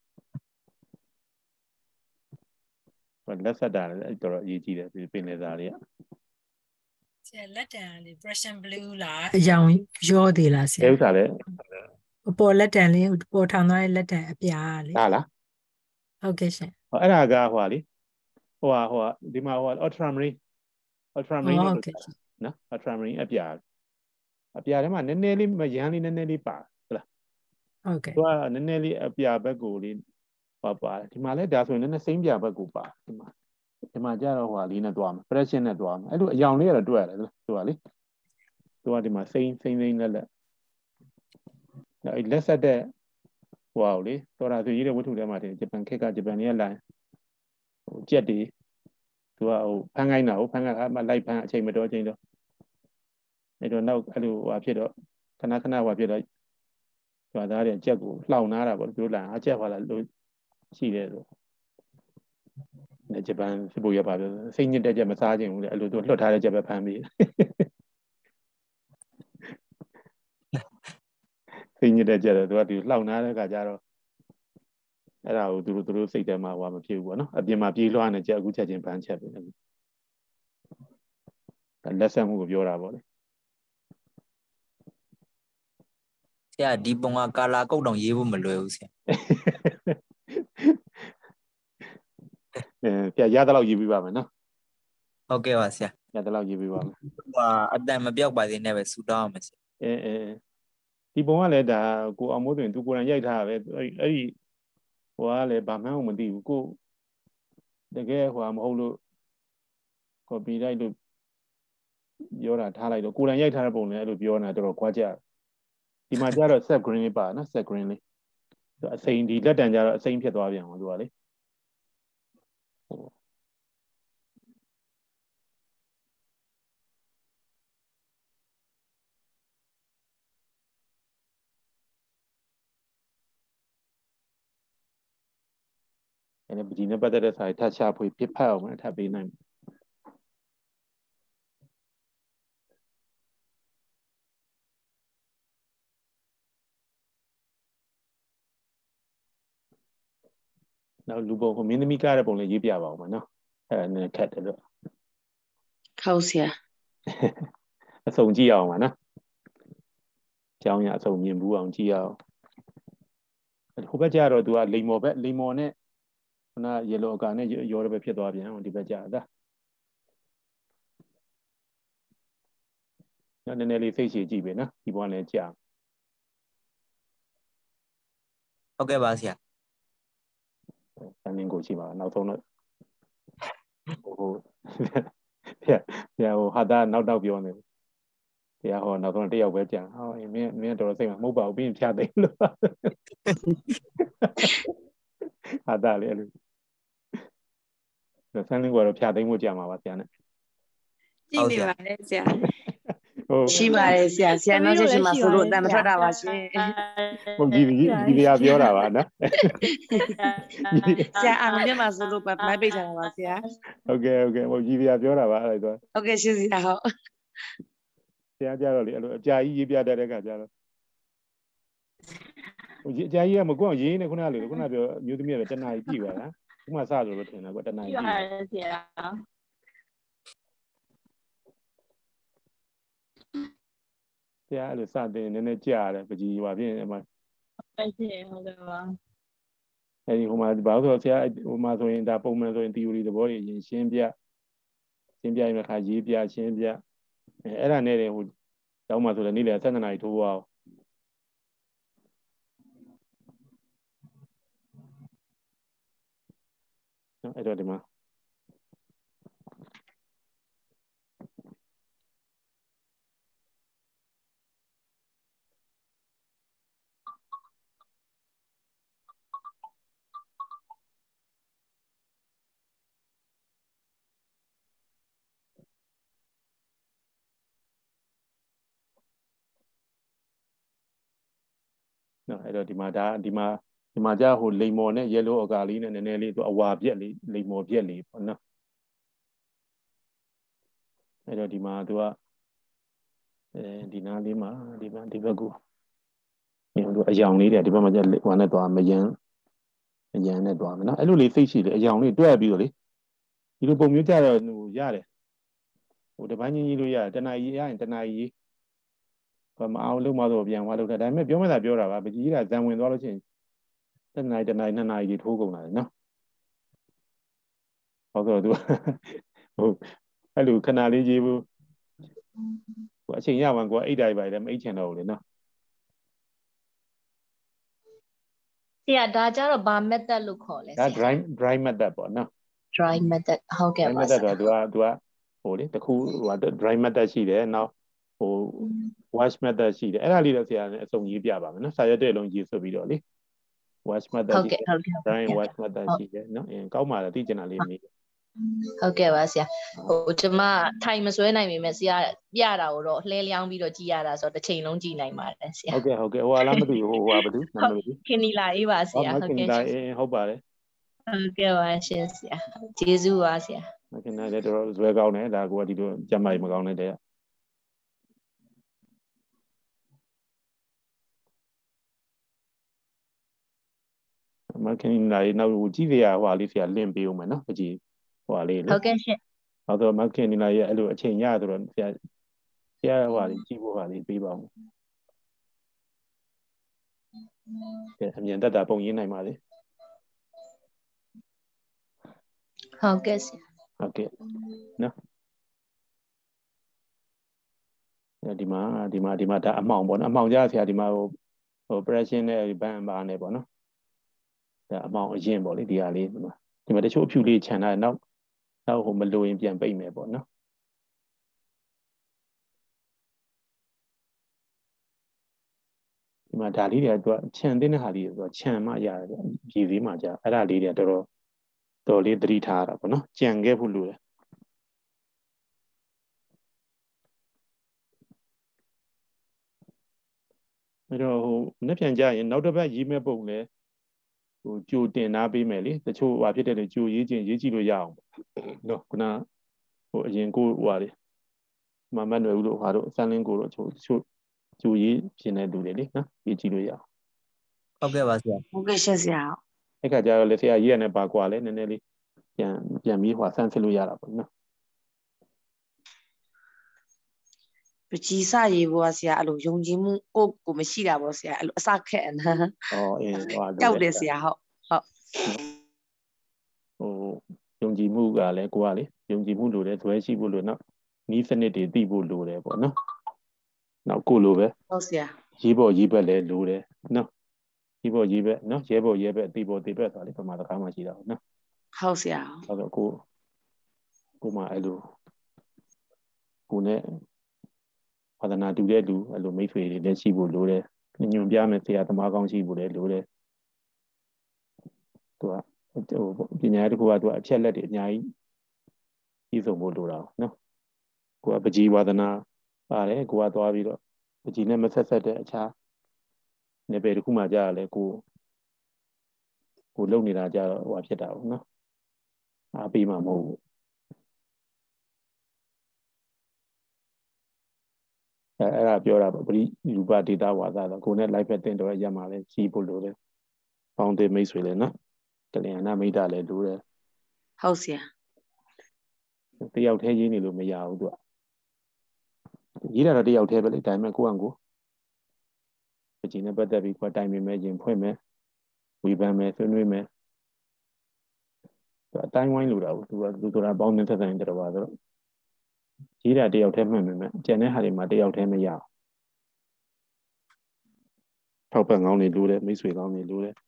လက်ဆက်တာလည်းတော်တော်အရေးကြီးတယ်ဒီပင်လယ်သားတွေကဆရာလက်တံလေး Prussian blue လားအယောင်ရောသေးလားဆရာအဲဥစ္စာလည်းပေါ်လက်တံလေးပေါ်ထောင်သွားတဲ့လက်တံအပြားလေဟာလားဟုတ်ကဲ့ရှင်ဟောအဲ့ဒါကဟိုလေဟိုဟာဟိုဒီမှာဟို ultramarine ultramarine လို့နော် ultramarine အပြားအပြားထဲမှာနည်းနည်းလေးမရမ်းလေးနည်းနည်းလေးပါဟုတ်လားဟုတ်ကဲ့သူကနည်းနည်းလေးအပြာဘက်ကိုလေးဟောပါတယ်ဒီမှာလည်းဒါဆိုရင်နည်းနည်းစိမ့်ပြဘက်ကိုပါဒီမှာဒီမှာကြတော့ဟိုလေးနဲ့တွားမှာ pressure နဲ့တွားမှာအဲ့လိုအယောင်လေးကတော့တွဲရတယ်သူကလေသူကဒီမှာစိမ့်စိမ့်စိမ့်လက်လက်အဲ့လက်ဆက်တဲ့ဟိုအောင်လေတော်တာဆိုရေးတဲ့ဝတ္ထုထဲမှာတင်ဂျပန်ခေတ်ကဂျပန်ရဲ့လိုင်းဟိုကြက်တွေသူကဟိုဖမ်းခိုင်းတာဟိုဖမ်းခိုင်းအမှလိုက်ဖမ်းအချိန်မတော်အချိန်တော့အဲ့တော့နောက်အဲ့လိုဟိုဖြစ်တော့ခဏခဏဟိုဖြစ်တော့ကျွာသားတွေကြက်ကိုလှောင်နာတာပေါ့သူတို့လာအကြက်ဟွာလာလို့ရှိတယ်ဆိုနဲ့ဂျပန်စစ်ဖို့ရပါပြောစိတ်ညစ်တဲ့ချက်မစားခြင်းဘူးလေအဲ့လိုသူလွတ်ထားတဲ့ချက်ပဲဖမ်းပြီးစိတ်ညစ်တဲ့ချက်တော့သူကဒီလှောင်ထားတဲ့ခါကျတော့အဲ့ဒါကိုသူတို့သူတို့စိတ်ထဲမှာဟိုမဖြစ်ဘူးပေါ့နော်အပြင်မှာပြေးလွှားနေချက်အခုချက်ချင်းဖမ်းချက်ပဲလက်ဆက်မှုကိုပြောတာပေါ့လေဆရာဒီပုံကကာလာကုတ်တောင်ရေးဖို့မလွယ်ဘူးဆရာအဲပြရတဲ့လောက်ရေးပြီးပါမယ်နော်ဟုတ်ကဲ့ပါဆရာရတဲ့လောက်ရေးပြီးပါမယ်ဟာအတန်မပြောက်ပါသေးနဲ့ပဲဆူတောင်းအောင်မယ်ဆရာအဲအဲဒီပုံကလည်းဒါကိုအောင်မိုးဆိုရင်သူကိုယ်တိုင်ရိုက်ထားတာပဲအဲ့အဲ့ဒီဟိုကလည်းဗာမှန်းကိုမသိဘူးကိုတကယ်ဟိုမဟုတ်လို့ copy လိုက်လို့ပြောတာထားလိုက်တော့ကိုယ်တိုင်ရိုက်ထားတဲ့ပုံလည်းအဲ့လိုပြောနေတာတော်တော်ကြွားကြဒီမှာကျတော့ set green လေးပါနော် set green လေးအစိမ်းဒီလက်တံကျတော့အစိမ်းဖြစ်သွားပြန်အောင်သူကလေအဲ့ဒါဒီနဲ့ပတ်သက်တဲ့စာထပ်ချဖွေပြဖတ်အောင်ထပ်ပေးနိုင်နောက်လူပုံဟိုမင်းသမီးကားတဲ့ပုံလေးရေးပြပါဦးမနော်အဲ့ဒါနဲ့ခက်တယ်လို့ခေါက်ဆရာအစုံကြည့်အောင်ပါနော်ကျောင်းရအစုံမြင်ဘူးအောင်ကြည့်အောင်ဟိုဘက်ကျတော့သူကလိမ်မော်ဘက်လိမ်မော်နဲ့ခုနရေလိုအကာနဲ့ရောတဲ့ဘက်ဖြစ်သွားပြန်ဒီဘက်ကျတာညနေနေလေးစိတ်ရှည်ကြည့်ပဲနော်ဒီဘဝလည်းကြာဟုတ်ကဲ့ပါဆရာတန်းင်းကိုရှိပါနောက်ဆုံးတော့ဟိုပြပြဟိုဟာတာနောက်တော့ပြောနေတရားဟောနောက်ဆုံးတစ်ယောက်ပဲကြာဟောမင်းမင်းတော်တော်စိတ်မမဟုတ်ပါဘူးပြီးရင်ဖြာသိလို့ဟာတာလေအဲ့လိုဆန်းလင်းကတော့ဖြာသိမှုကြာမှာပါဆရာနဲ့ကြည့်နေပါလေဆရာဟုတ်ရှိပါတယ်ဆရာဆရာနောက်ချက်ရှိမှာဆိုလို့အတန်မထွက်တာပါရှင်ဟုတ်ကြီးကြီးဒီနေရာပြောတာပါနော်ဆရာအာရုံပြမှာဆိုလို့မိုက်ပိတ်ထားတာပါဆရာဟုတ်ကဲ့ဟုတ်ကဲ့ဟုတ်ကြီးဒီနေရာပြောတာပါအဲ့ဒါဟုတ်ကဲ့ရှင်ဆရာဟုတ်ဆရာကြတော့လေအဲ့လိုအကြာကြီးရေးပြတတ်တဲ့ခါကျတော့ဟိုအကြာကြီးကမကွအောင်ရေးနေခုနကလေခုနပြောမျိုးသမီးကတနားကြီးပြည့်ပါလားခုမှစလို့လို့ထင်တာကွတနားကြီးပြည့်ပါတယ်ဆရာဆရာအဲ့လိုစတင်နည်းနည်းကြာတယ်ပကြီးပါပြင်အမဟုတ်ကဲ့ဟုတ်ကဲ့ပါအဲ့ဒီဟိုမှာဘာလို့ဆိုဆရာဟိုမှာဆိုရင်ဒါပုံမှန်ဆိုရင် theory သဘောတွေရင်ရှင်းပြရှင်းပြရင်ခါရေးပြရှင်းပြအဲအဲ့ဒါနဲ့ဟိုကျောင်းမှာဆိုလည်းနေ့လယ်ဆယ်နှစ်နာရီထိုးအောင်နော်အဲ့တော့ဒီမှာနော်အဲ့တော့ဒီမှာဒါဒီမှာဒီမှာကြာဟိုလိမ်မော်နဲ့ yellow အကာလေးနဲ့နည်းနည်းလေးသူအဝါပြက်လေးလိမ်မော်ပြက်လေးပေါ့နော်အဲ့တော့ဒီမှာသူကအဲဒီနားလေးမှာဒီမှာဒီဘက်ကိုဒီလိုအယောင်လေးတွေဒီဘက်မှာကျဟိုနဲ့သွားမယန်းအယံနဲ့သွားမယ်နော်အဲ့လိုလေးစိတ်ရှိတယ်အယောင်လေးတွဲပြီးတော့လေဒီလိုပုံမျိုးကြတော့ဟိုရတယ်ဟိုတပိုင်းချင်းကြီးလို့ရတယ်တဏှာကြီးရရင်တဏှာကြီးဘာမအောင်လို့မတော့ပြန်သွားလို့ဒါပေမဲ့ပြောမှသာပြောတာပါပကြီးကဇံဝင်သွားလို့ရှိရင်တဏှာတဏှာနှစ်နာရီထိုးကုန်လာတယ်နော်ဟုတ်တော့သူဟိုအဲ့လိုခဏလေးကြီးဘူးဟိုအချိန်ရမှကိုအိတ်တိုင်းပါတယ်မအိတ်ချင်တော့ဘူးလေနော်ဆရာဒါကြတော့ဘာ method လို့ခေါ်လဲဆရာဒါ dry dry method ပေါ့နော် dry method ဟုတ်ကဲ့ပါဆရာ method တော့သူကသူကဟိုလေတခုဟို dry method ရှိတယ်နောက်ဟို wash method ရှိတယ်အဲ့ဒါလေးတော့ဆရာလည်းအစုံရေးပြပါမယ်နော်စာရွက်တွေလုံးရေးဆိုပြီးတော့လေ wash method ရှိတယ် dry wash method ရှိတယ်နော်အင်းကောက်မှလည်းသိကျင်တာလေးမေးဟုတ်ကဲ့ပါဆရာဟိုကျွန်မထိုင်မဆွဲနိုင်ပေမဲ့ဆရာပြတာကိုတော့လှဲလျောင်းပြီးတော့ကြည်ရတာဆိုတော့တစ်ချိန်လုံးကြည်နိုင်ပါတယ်ဆရာဟုတ်ကဲ့ဟုတ်ကဲ့ဟိုအလားမသိဘူးဟိုဟာဘာလို့နာမည်ခင်နီလာအေးပါဆရာဟုတ်ကဲ့ခင်နီလာအေးဟုတ်ပါတယ် Okay, was yes, yeah. Jesus was yeah. Okay, now that was very good. Ne, that go to Jamai Magone there. Makin na now uji via while if you are limp you man, uji while it. Okay, shit. Although makin na ya elu a chain yadron, ya ya while it jibo while it be bound. Yeah, I mean that that bong in I made. Okay. Okay, no. Di ma di ma di ma da amount bon amount ရဆရာဒီမှာဟိုဟို operation နဲ့ဘန်ဘာနဲ့ပေါ့နော်ဒါအမောင်အရင်ပေါ့လေဒီဟာလေးဒီမှာဒီမှာတချို့အဖြူလေးခြံထားတယ်နောက်နောက်ဟိုမလိုရင်ပြန်ပိတ်မယ်ပေါ့နော်ဒီမှာဒါလေးတွေကသူကခြံတဲ့ဟာလေးတွေသူကခြံမှရတယ်ပြည်စည်းမှာကြာအဲ့ဒါလေးတွေတော်တော်တော်လေးသတိထားရတာပေါ့နော်ကြံခဲ့ဖို့လိုတယ်အဲ့တော့ဟိုနှစ်ပြန်ကြရင်နောက်တစ်ပတ်ရေးမဲ့ပုံလဲဟိုကြိုတင်ထားပေးမယ်လေတချို့ဟာဖြစ်တဲ့လေကြိုရေးခြင်းရေးကြည့်လို့ရအောင်နော်ခုနဟိုအရင်ကိုဟိုဟာလေမမတ်နယ်ဦးတို့ဟာတို့စမ်းလင်းကိုတို့ချို့ချို့ကြိုရေးပြင်တဲ့လူတွေလေနော်ရေးကြည့်လို့ရအောင်ဟုတ်ကဲ့ပါဆရာ Okay, yes, yeah. အဲ့ခါကျတော့လေဆရာရေးရတဲ့ပါကွာလဲနည်းနည်းလေးပြန်ပြန်ပြီးဟိုဆန်းစစ်လို့ရတာပေါ့နော်ပကြီးစရေးဘောဆရာအဲ့လိုယုံကြည်မှုကိုကိုမရှိတာဘောဆရာအဲ့လိုအစခက်အနာအော်အင်းဟိုကြောက်တယ်ဆရာဟုတ်ဟုတ်ဟိုယုံကြည်မှုကလည်းကိုကလေယုံကြည်မှုလိုတယ်ဇွဲရှိဖို့လိုနော်နီးစနစ်တွေသိဖို့လိုတယ်ပေါ့နော်နောက်ကိုလိုပဲဟုတ်ဆရာရေးပေါ်ရေးဘက်လည်းလိုတယ်နော်ရေးပေါ်ရေးဘက်နော်ရဲပေါ်ရဲဘက်သိပေါ်သိဘက်ဆိုတာလေပမာတကားမှရှိတာပေါ့နော်ဟုတ်ဆရာအဲ့တော့ကိုကိုမှအဲ့လိုကိုနဲ့ဝါသနာတူတဲ့လူအဲ့လိုမိတ်ဆွေတွေလည်းရှိဖို့လိုတယ်ညွန်ပြမယ်ဆရာသမားကောင်းရှိဖို့လည်းလိုတယ်သူကဟိုပညာရေးတစ်ခုကသူကအချက်လက်တွေအများကြီးပြီးဆုံးဖို့လိုတာနော်ကိုကပကြီးဝါသနာပါတယ်ကိုကသွားပြီးတော့ပကြီးနဲ့မဆက်ဆက်တဲ့အခြားနေပယ်တစ်ခုမှကြာရလဲကိုကိုလုံနေတာကြာတော့ဟိုဖြစ်တာပေါ့နော်အားပေးမှာမဟုတ်ဘူးအဲအဲ့ဒါပြောတာပေါ့ပရိယူပဒေတာဝါဒတော့ကိုနဲ့လိုက်ဖက်တင်တော့ရမှာလဲကြီးဖို့လိုတယ်ပေါင်းတဲ့မိတ်ဆွေလဲနော်တလျာဏမိတ်တာလဲလိုတယ်ဟုတ်ဆရာတယောက်တည်းရေးနေလို့မရဘူးသူကရေးတာတော့တယောက်တည်းပဲလေဒါပေမဲ့ကိုယ့်အကိုပကြီးနဲ့ပတ်သက်ပြီးကိုယ်တိုင်ပင်မဲ့ရင်ဖွင့်မယ်ဝေဖန်မယ်ဆွေးနွေးမယ်သူအတိုင်းဝိုင်းလိုတာဘူးသူကသူဆိုတာပေါင်းတဲ့သက်ဆိုင်ကြတော့ပါဆိုတော့ရေးတာတယောက်တည်းမှတ်မယ်မဲ့ကျန်တဲ့ဟာတွေမှာတယောက်တည်းမရဘူးထောက်ပံ့ကောင်းနေလိုတယ်မိတ်ဆွေကောင်းနေလိုတယ်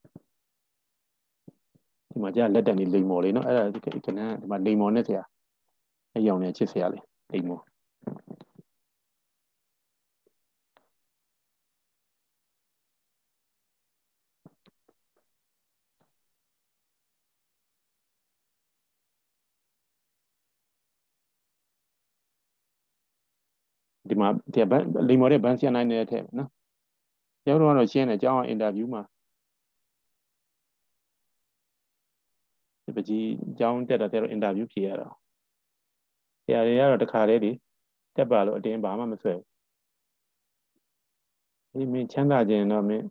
ဒီမှာကြာလက်တံနေလိမ်မော်လေးနော်အဲ့ဒါကနန်းဒီမှာလိမ်မော်နဲ့ဆရာအယောင်နဲ့ချစ်ဆရာလေးလိမ်မော်ဒီမှာဒီဘန်လိမ်မော်တဲ့ဘန်ဆရာနိုင်နေတဲ့ထက်နော်ကျောင်းတော်ကတော့ရှင်းတယ်ကျောင်းအောင်အင်တာဗျူးမှာဒီပကြီးကျောင်းတက်တာတဲ့တော့အင်တာဗျူးဖြေရတာဆရာတွေကတော့တခါတည်းဒီတက်ပါလို့အတင်းဘာမှမဆွဲဘူးဒီမင်းချမ်းသာခြင်းတော့မင်း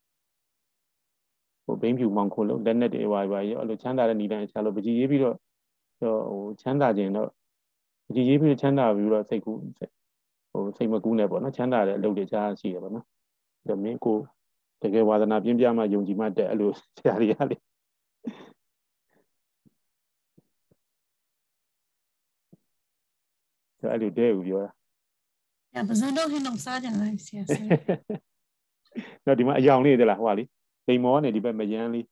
ဟိုဘိန်းဖြူမောင်ခိုလို့လက်နဲ့တွေဝါးဝါးရောအဲ့လိုချမ်းသာတဲ့နေတိုင်းချလို့ပကြီးရေးပြီးတော့ဟိုချမ်းသာခြင်းတော့ပကြီးရေးပြီးချမ်းသာပြီးတော့စိတ်ကူးဟိုစိတ်မကူးနဲ့ပေါ့နော်ချမ်းသာတဲ့အလုပ်တွေကြားရှိတယ်ပေါ့နော်ဒါမင်းကိုတကယ်ဝါသနာပြင်းပြမှယုံကြည်မှတက်အဲ့လိုဆရာတွေကလေအဲ့လိုတဲ့ဦးပြောတာ Ja, we zijn nog in ons zaden lijst, ja. တော့ဒီမှာအယောင်လေးတဲ့လားဟိုပါလေလိမ်မောကနေဒီဘက်မယန်းလေး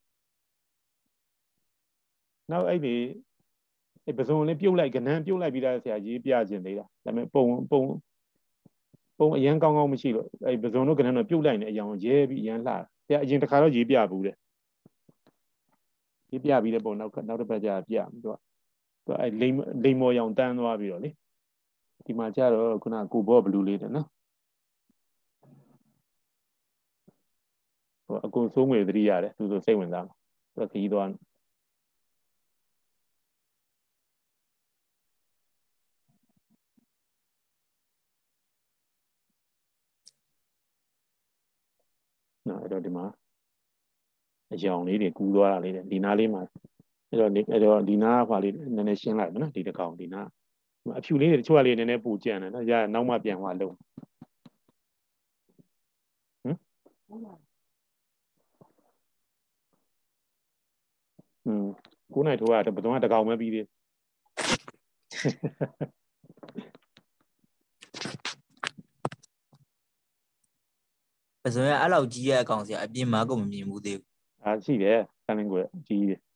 နောက်အဲ့ဒီအဲ့ပစုံလေးပြုတ်လိုက်ကနန်းပြုတ်လိုက်ပြီးသားဆရာရေးပြခြင်းသေးတာဒါပေမဲ့ပုံပုံပုံအရန်ကောင်းကောင်းမရှိလို့အဲ့ပစုံတို့ကနန်းတော့ပြုတ်လိုက်နေအယောင်ရဲပြီးအရန်လှဆရာအရင်တစ်ခါတော့ရေးပြဘူးတဲ့ရေးပြပြီးတဲ့ပုံနောက်နောက်တစ်ပတ်ကျပြသူကသူအဲ့လိမ်လိမ်မော်ရောင်တန်းသွားပြီးတော့လေဒီမှာကျတော့ခုနကိုဘောဘလူးလေးတဲ့နော်ဟိုအကုန်စိုးငွေသတိရတယ်သူဆိုစိတ်ဝင်စားမှာသူကခီးသွားနော်အဲ့တော့ဒီမှာအယောင်လေးတွေကူးသွားတာလေးတွေဒီနားလေးမှာအဲ့တော့အဲ့တော့ဒီနားကဟွာလေးနည်းနည်းရှင်းလိုက်မယ်နော်ဒီတစ်ကောင်ဒီနားအဖြူလေးတွေတချို့ကလေးနည်းနည်းပူကြံတယ်နော်ရနောက်မှပြန်ဟွာလုံးဟမ်อืมကိုနိုင်ထိုးကဘယ်တော့မှတကောင်ပဲပြီးသေးပစုံရအဲ့လောက်ကြီးရဲ့အကောင်ဆရာအပြင်မှာကိုမမြင်ဘူးသေးဘူးအာရှိတယ်ဆန်းလင်းကိုကြီးတယ်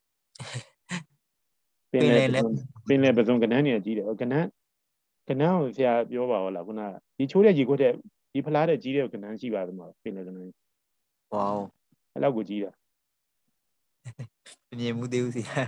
ပင်ပင်လေလေလဲပင်လေပစုံကနန်းနေကြီးတယ်ကနန်းကနန်းကိုဆရာပြောပါဦးလားခုနကဒီချိုးတဲ့ကြီးခွက်တဲ့ဒီဖလားတဲ့ကြီးတဲ့ကနန်းရှိပါတယ်မှာပင်လေကနန်းဝေါအဲ့လောက်ကိုကြီးတာမမြင်ဘူးသေးဘူးဆရာ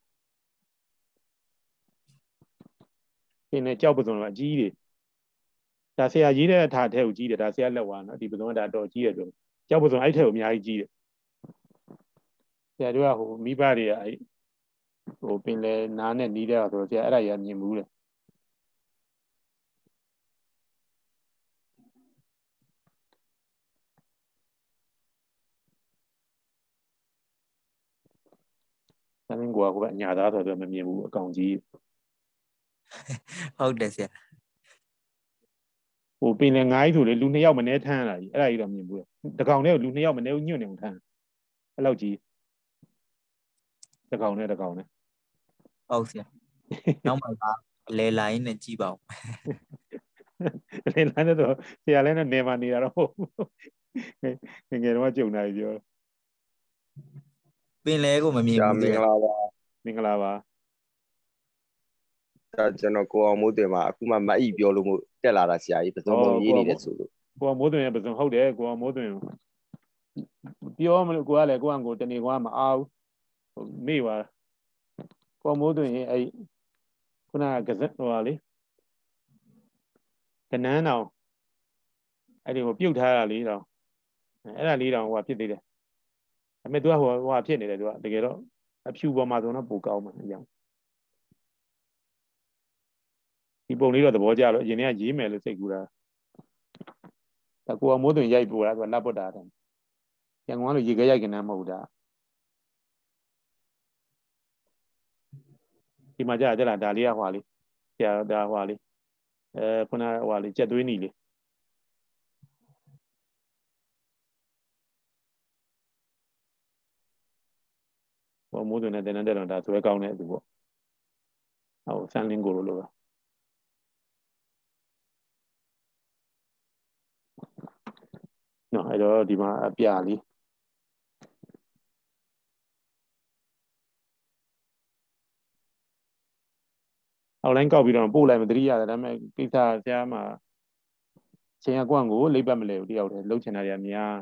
ပင်လေကြောက်ပစုံကအကြီးတွေဒါဆရာရေးတဲ့အထာထဲကိုကြီးတယ်ဒါဆရာလက်ဝါနော်ဒီပစုံကဒါတော့ကြီးတယ်ပြောကြောက်ပစုံအဲ့ထဲကိုအများကြီးကြီးတယ်ဆရာတို့ကဟိုမိဘတွေကအဲ့ဟိုပင်လေနားနဲ့နီးတဲ့ဆိုတော့ဆရာအဲ့ဒါကြီးမြင်ဘူးလေဆန်းလင်းကိုကဟိုကအညာသားဆိုတော့မမြင်ဘူးအကောင်ကြီးဟုတ်တယ်ဆရာဟိုပင်လေငါးကြီးဆိုလေလူနှစ်ယောက်မနေထမ်းလာကြီးအဲ့ဒါကြီးတော့မြင်ဘူးတကောင်နဲ့လူနှစ်ယောက်မနေညွန့်နေအောင်ထမ်းအဲ့လောက်ကြီးတကောင်နဲ့တကောင်နဲ့ဟုတ်ဆရာနောက်မှလဲလိုင်းနဲ့ကြီးပါဦးလေလမ်းတော့ဆရာလည်းနဲ့နေမှာနေတာတော့ငငယ်တော့ကြုံလာပြီပြောပင်လဲကိုမမြင်ဘူးမင်္ဂလာပါမင်္ဂလာပါဒါကျွန်တော်ကိုအောင်မိုးတင်ပါအခုမှမအီပြောလို့မို့တက်လာတာဆရာကြီးပစုံပုံရေးနေတယ်ဆိုလို့ကိုအောင်မိုးတင်ရဲ့ပစုံဟုတ်တယ်ကိုအောင်မိုးတင်ပြောမလို့ကိုကလည်းကိုအောင်ကိုတနေ့ကမအားဘူးမေ့ပါကိုအောင်မိုးတင်ရဲ့အဲ့ခုနကကစဟိုပါလေကနန်းတော်အဲ့ဒီကိုပြုတ်ထားတာလေးတော့အဲ့ဒါလေးတော့ဟိုဖြစ်သေးတယ်ဒါပေမဲ့ तू ကဟိုဟိုဖြစ်နေတယ် तू ကတကယ်တော့အဖြူပေါ်မှာဆိုတော့ပိုကောင်းမှာအကြောင်းဒီပုံလေးတော့သဘောကျလို့အရင်ကရေးမယ်လို့စိတ်ကူတာဒါကိုအောင်မိုးသွင်ရိုက်ပို့တာ तू ကလက်ပွတ်တာတယ်ရန်ကုန်ကလို့ရေခဲရိုက်ကနန်းမဟုတ်တာဒီမှာကြာကြလားဒါလေးကဟွာလေးဆရာဒါဟွာလေးအဲခုနဟွာလေးကြက်သွေးနီလေးဟိုမိုးသွင်နဲ့တင်းတဲ့တော့ဒါဆွဲကောင်းတဲ့သူပေါ့ဟိုဆန်းလင်းကိုလိုလိုပဲနော်အဲ့တော့ဒီမှာအပြလေးအောက်လိုင်းကောက်ပြီးတော့ပို့လိုက်မတတိရတယ်ဒါပေမဲ့ကိစ္စဆရာမှာချိန်ကကွန့်ကိုလိပ်ပတ်မလဲဘူးတယောက်တည်းလှုပ်ချင်တာတွေအများ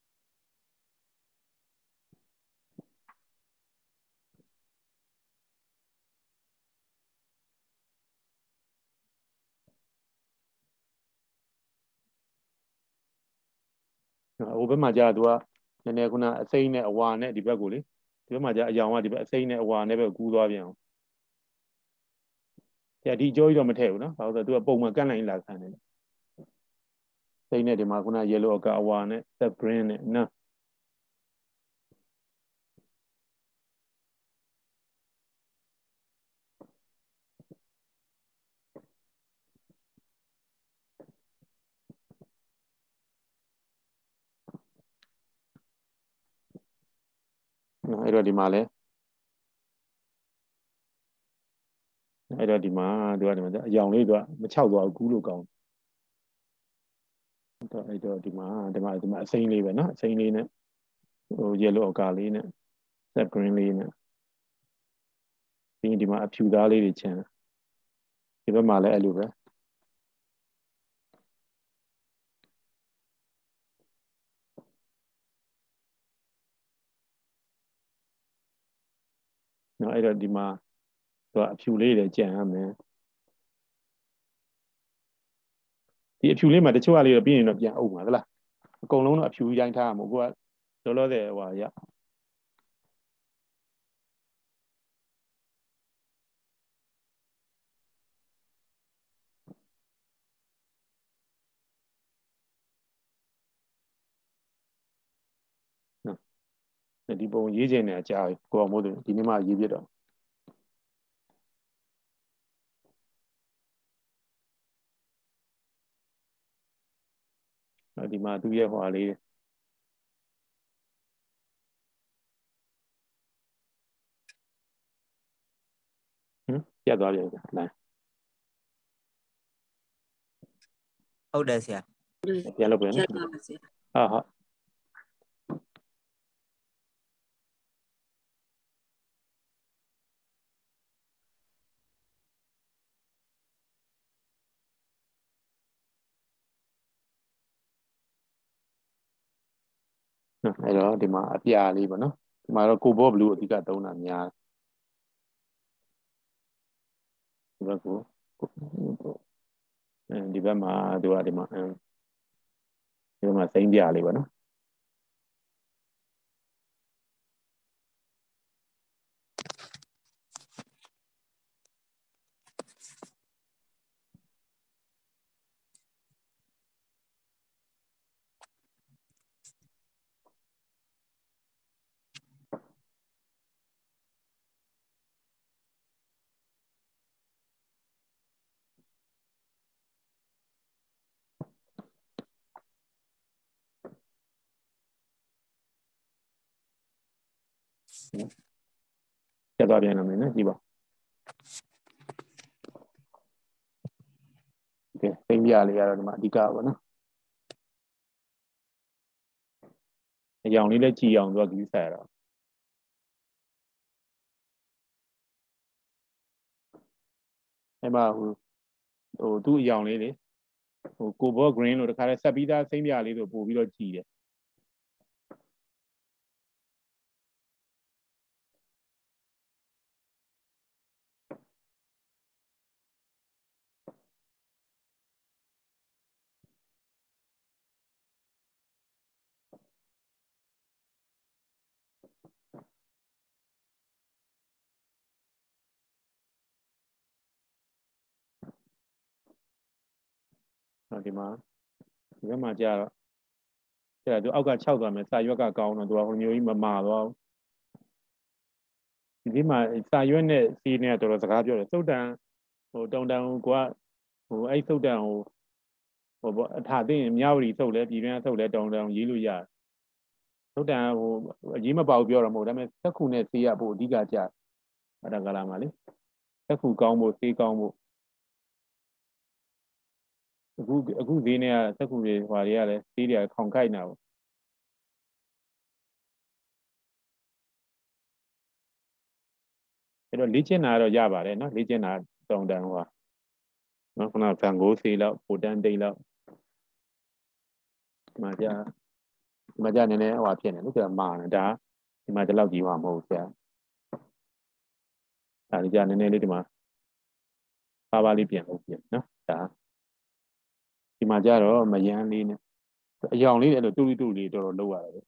ဟိုဘက်မှာကြာ तू ကနည်းနည်းခုနအစိမ့်နဲ့အဝါနဲ့ဒီဘက်ကိုလေဒီဘက်မှာကြာအယောင်ကဒီဘက်အစိမ့်နဲ့အဝါနဲ့ပဲကူးသွားပြန်အောင်ဆရာဒီအကျိုးကြီးတော့မထည့်ဘူးနော်ဘာလို့လဲ तू ကပုံမှန်ကန့်လိုက်လာခံတယ်စိမ့်နဲ့ဒီမှာခုန yellow အကအဝါနဲ့ the green နဲ့နော်အဲ့တော့ဒီမှာလဲအဲ့တော့ဒီမှာသူကဒီမှာအယောင်လေးသူကမချောက်သွားဘူးကူးလို့ကောင်းတော့အဲ့တော့ဒီမှာဒီမှာဒီမှာအစိမ့်လေးပဲနော်အစိမ့်လေးနဲ့ဟို yellow အကာလေးနဲ့ set green လေးနဲ့ပြီးရင်ဒီမှာအဖြူသားလေးတွေချမ်းဒီဘက်မှာလည်းအဲ့လိုပဲနော်အဲ့တော့ဒီမှာသူကအဖြူလေးတွေကြံရမယ်ဒီအဖြူလေးမှာတချို့ကလေးတော့ပြီးရင်တော့ပြန်အုပ်မှာသလားအကုန်လုံးတော့အဖြူကြီးတိုင်းထားရမှာကိုကလောလောဆယ်ဟိုရဒီပုံရေးခြင်းနဲ့အကြာကိုအောင်မို့ဒီနေ့မှရေးပြတော့ဒီမှာသူရဲ့ဟွာလေးဟင်ပြတ်သွားပြီလားဟုတ်တယ်ဆရာပြန်လုပ်ပြန်နော်ဟုတ်ဟုတ်အဲ့တော့ဒီမှာအပြာလေးပေါ့နော်ဒီမှာတော့ကိုဘောဘလူးအဓိကသုံးတာများဒီဘက်ကိုအဲဒီဘက်မှာသူကဒီမှာဒီဘက်မှာစိမ့်ပြလေးပေါ့နော်ပြတ်သွားပြန်လာမယ်နော်ကြည့်ပါကဲစိမ့်ပြလေးကတော့ဒီမှာအဓိကပေါ့နော်အရောင်လေးလည်းကြည်အောင်သူကကြည့်ဆက်ရတော့အဲ့မှာဟိုဟိုသူ့အရောင်လေးလေဟိုကိုဘော green လို့တခါလဲဆက်ပြီးသားစိမ့်ပြလေးဆိုပို့ပြီးတော့ကြည်တယ်ဒီမှာဒီဘက်မှာကြာတော့အဲ့ဒါသူအောက်ကခြောက်သွားမယ်စာရွက်ကကောင်းတော့သူကဟိုမျိုးကြီးမမာတော့ဒီမှာစာရွက်နဲ့စီးနဲ့တော်တော်စကားပြောတယ်သုတ်တန်ဟိုတုံတန်ကိုကဟိုအဲ့သုတ်တန်ဟိုဟိုအထာသိရင်မြဝတီသုတ်လဲပြည်တွင်းသုတ်လဲတုံတန်ရေးလို့ရတယ်သုတ်တန်ဟိုအရေးမပေါပြောတော့မဟုတ်ဒါပေမဲ့သက်ခုနဲ့စီးရဖို့အဓိကကြအဲ့ဒါကလာမှာလေသက်ခုကောင်းဖို့စီးကောင်းဖို့အခုအခုဈေးနဲ့သက်ခုတွေဟွာတွေကလည်းစီးတွေကခေါင်ခိုက်နေတာပေါ့အဲ့တော့လေ့ကျင့်တာတော့ရပါတယ်နော်လေ့ကျင့်တာတုံတန်ဟွာနော်ခုနကဗန်ဂိုးစီလောက်ပိုတန်တိတ်လောက်ဒီမှာကြာဒီမှာကြာနည်းနည်းဟွာဖြစ်နေလို့ကြာမာနေဒါဒီမှာဒီလောက်ကြီးဟွာမဟုတ်ဆရာဒါဒီကြာနည်းနည်းလေးဒီမှာပါပါလေးပြန်လို့ပြန်နော်ဒါဒီမှာကြာတော့မယန်းလေးနဲ့အယောင်လေးအဲ့လိုတူတူတူလေးတော်တော်လောက်ရတယ်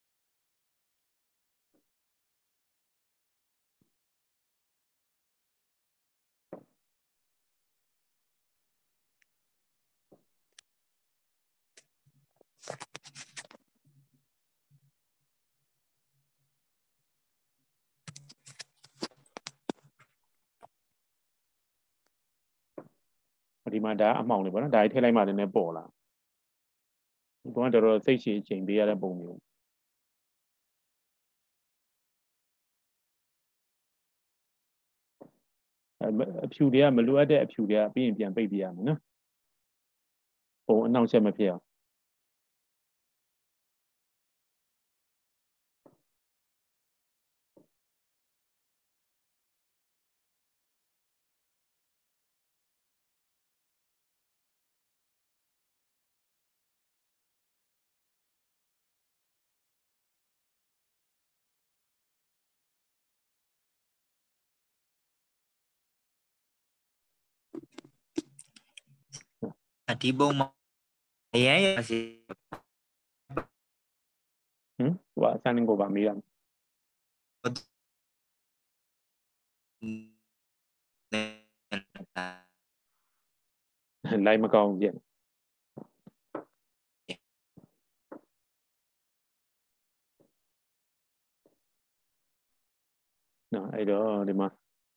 ဒီမှာဒါအမှောင်လေးပေါ့နော်ဒါကြီးထည့်လိုက်မှလည်းနည်းပေါ်လာဒီကောင်ကတော်တော်စိတ်ရှည်ချိန်ပေးရတဲ့ပုံမျိုးအဖြူတွေကမလိုအပ်တဲ့အဖြူတွေကပြီးရင်ပြန်ပိတ်ပြရမယ်နော်ပုံအနှောင့်အယှက်မဖြစ်အောင်ဒီပုံမှာအရန်ရစီဟမ်ဟိုအစမ်းကိုပါမေးရမယ်လိုက်မကောင်းပြန်နော်အဲ့တော့ဒီမှာ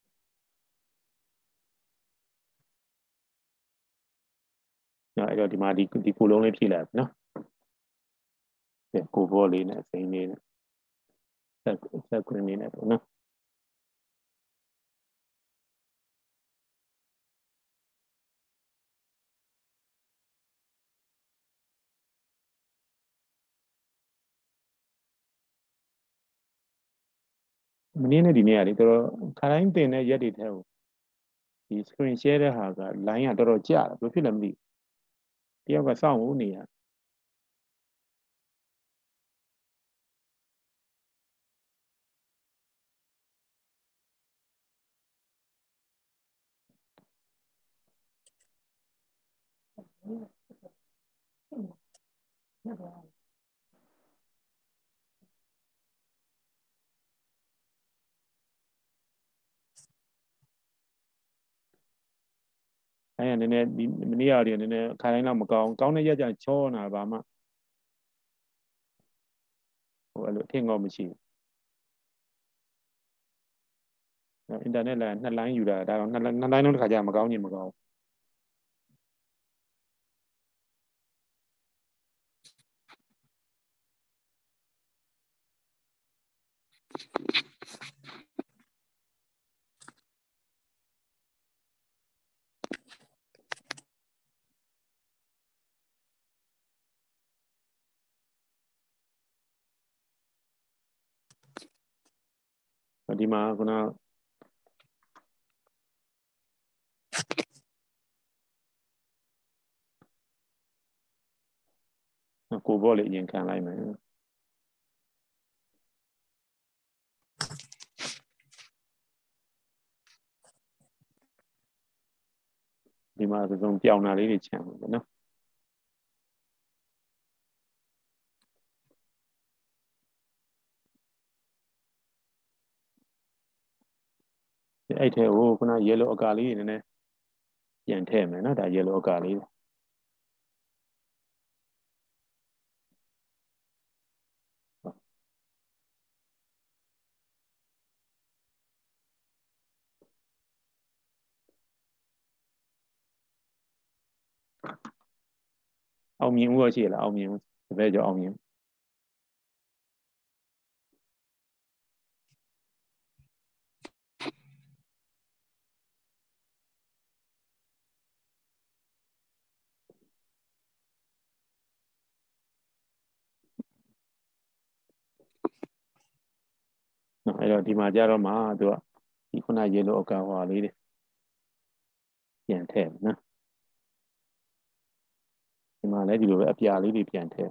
နော်အဲ့တော့ဒီမှာဒီဒီကိုလုံးလေးဖြည့်လိုက်နော်ကိုဘောလေးနဲ့အစိမ်းလေးနဲ့ဆက်ဆက်ခွင်းလေးနဲ့ပေါ့နော်မင်းနဲ့ဒီနေ့ကလေတော်တော်ခါတိုင်းတင်တဲ့ရက်တွေထဲကိုဒီ screen share တဲ့ဟာက line ကတော်တော်ကျတယ်ဘယ်လိုဖြစ်လဲမသိဘူးတယောက်ကစောင့်ဖို့နေရအဲ့ရနည်းနည်းဒီမနေ့ကတည်းကနည်းနည်းခါတိုင်းတော့မကောင်းကောင်းတဲ့ရက်ကျချောနေတာဘာမှဟိုအဲ့လိုအထင်ကောမရှိဘူးအင်တာနက်လိုင်းနှစ်လိုင်းယူတာဒါတော့နှစ်နှစ်လိုင်းလုံးတစ်ခါကြာမကောင်းညင်မကောင်းဒီမှာခုနကိုဘောလေးအရင်ခံလိုက်မယ်ဒီမှာသုံးပြောင်းတာလေးတွေခြံပါနော်အဲ့ထဲကိုခုန yellow အကာလေးတွေနည်းနည်းပြန်ထည့်မယ်နော်ဒါ yellow အကာလေးအောင်မြင်မှုရှိရလားအောင်မြင်မှုတပည့်ကြောအောင်မြင်နော်အဲ့တော့ဒီမှာကြတော့မှသူကဒီခုန yellow အကာဟွာလေးတွေပြန်ထည့်နော်ဒီမှာလည်းဒီလိုပဲအပြာလေးတွေပြန်ထည့်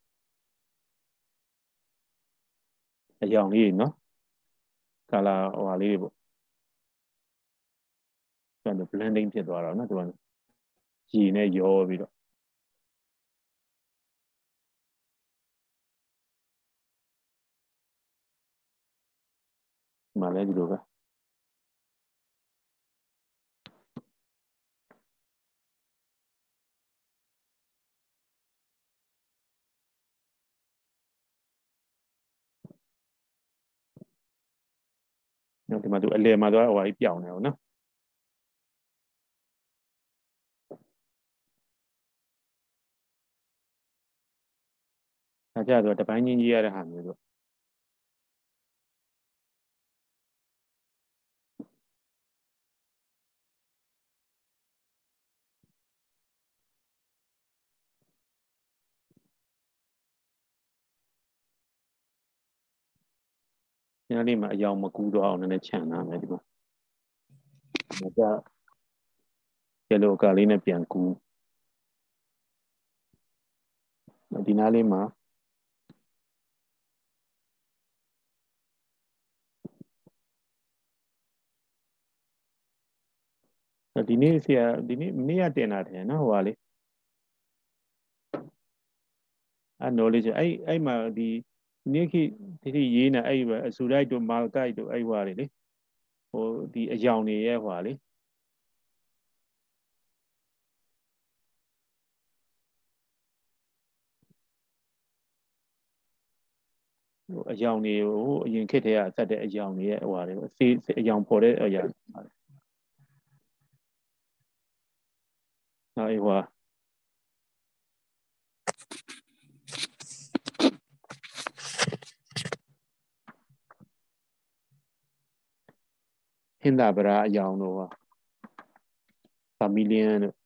အယောင်လေးတွေနော် color ဟွာလေးတွေပေါ့ဒါ blending ဖြစ်သွားတော့နော်သူကကြည်နဲ့ရောပြီးတော့ဒီမှာလည်းဒီလိုပဲနော်ဒီမှာသူအလယ်မှာသွားဟိုဟာကြီးပြောင်းနေအောင်နော်ဒါကြတော့တပိုင်းချင်းကြီးရတဲ့ဟာမျိုးတော့ညလေးမှာအယောင်မကူးတော့အောင်နည်းနည်းခြံထားမယ်ဒီမှာဒါကြ yellow အကာလေးနဲ့ပြန်ကူးဒီနားလေးမှာဒီနေ့ဆရာဒီနေ့မနေ့ကတင်တာတယ်နော်ဟိုပါလေအဲ knowledge အဲ့အဲ့မှာဒီနေ့ခေတ်ဒီခေတ်ရေးနေအဲ့ပဲအစူလိုက်တို့မာကိုက်တို့အဲ့ဟွာလေလေဟိုဒီအယောင်တွေရဲ့ဟွာလေအယောင်တွေဟိုအရင်ခေတ်တည်းကစက်တဲ့အယောင်တွေရဲ့ဟိုဟာတွေစေးအယောင်ပေါ်တဲ့အရာနောက်ဟိုဟာဟင်္သာပရာအယောင်တို့ဟာဖာမီလီယန်တို့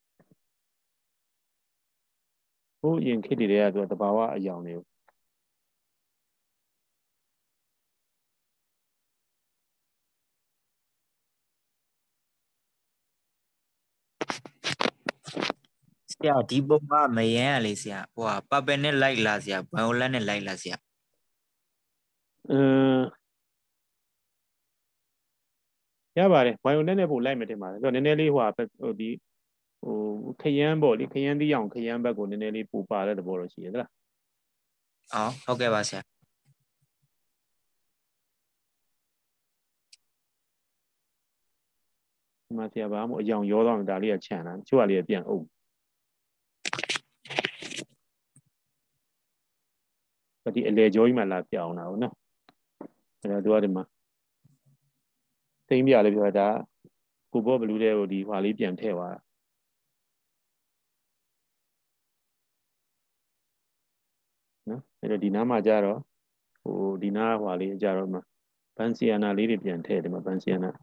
ဟိုအရင်ခေတ်တည်းကသူတဘာဝအယောင်တွေဆရာဒီပုံကမယန်းရလေဆရာဟိုဟာပပယ်နဲ့လိုက်လာဆရာဘိုင်ယိုလက်နဲ့လိုက်လာဆရာအင်းရပါတယ်ဘိုင်ယိုလက်နဲ့ပို့လိုက်မယ်တင်ပါတယ်ဆိုတော့နည်းနည်းလေးဟိုဟာဟိုဒီဟိုခရမ်းပေါ့လေခရမ်းသီးအောင်ခရမ်းဘက်ကိုနည်းနည်းလေးပို့ပါတဲ့သဘောတော့ရှိရသလားအော်ဟုတ်ကဲ့ပါဆရာဒီမှာဆရာဘာမှအယောင်ရောတော့ဒါလေးကခြံတာချို့ကလေးကပြန်အုပ်ဒီအလေကြောကြီးမှလာပြောင်းတာဟုတ်နော်အဲ့တော့သူကဒီမှာသိမ်းပြလေးပြောတာကိုဘောဘလူးတဲ့ဟိုဒီဟွာလေးပြန်ထည့်သွားတာနော်အဲ့တော့ဒီနားမှာကြတော့ဟိုဒီနားဟွာလေးကြတော့မှဘန်စီယာနာလေးတွေပြန်ထည့်တယ်မှာဘန်စီယာနာ